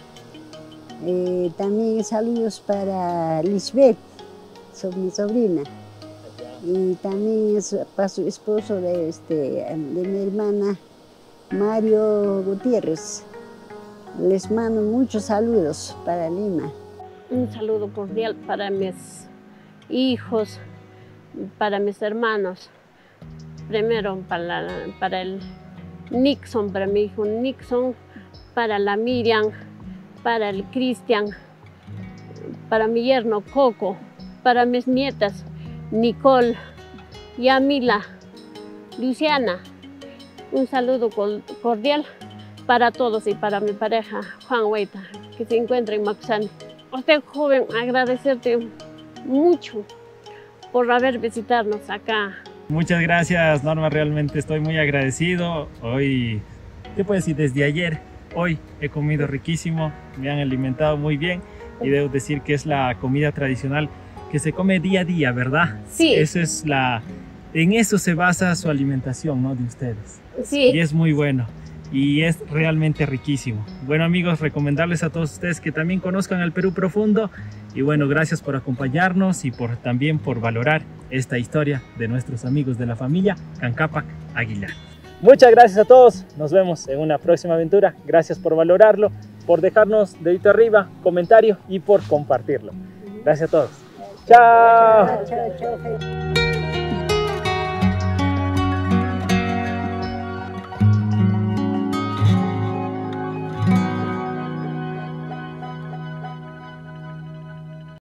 También saludos para Lisbeth, mi sobrina. Y también para su esposo de mi hermana Mario Gutiérrez. Les mando muchos saludos para Lima. Un saludo cordial para mis hijos, para mis hermanos. Primero para el Nixon, para mi hijo Nixon, para la Miriam, para el Cristian, para mi yerno Coco, para mis nietas Nicole, Yamila, Luciana. Un saludo cordial para todos y para mi pareja Juan Hueita, que se encuentra en Macuxani. Usted, joven, agradecerte mucho por haber visitarnos acá. Muchas gracias, Norma, realmente estoy muy agradecido. Hoy, ¿qué puedo decir? Desde ayer, hoy he comido riquísimo, me han alimentado muy bien y debo decir que es la comida tradicional que se come día a día, ¿verdad? Sí. En eso se basa su alimentación, ¿no? De ustedes. Sí. Y es muy bueno. Y es realmente riquísimo. Bueno amigos, recomendarles a todos ustedes que también conozcan el Perú profundo. Y bueno, gracias por acompañarnos y también por valorar esta historia de nuestros amigos de la familia Cancapac Aguilar. Muchas gracias a todos. Nos vemos en una próxima aventura. Gracias por valorarlo, por dejarnos dedito arriba, comentario y por compartirlo. Gracias a todos. Chao. Chao, chao.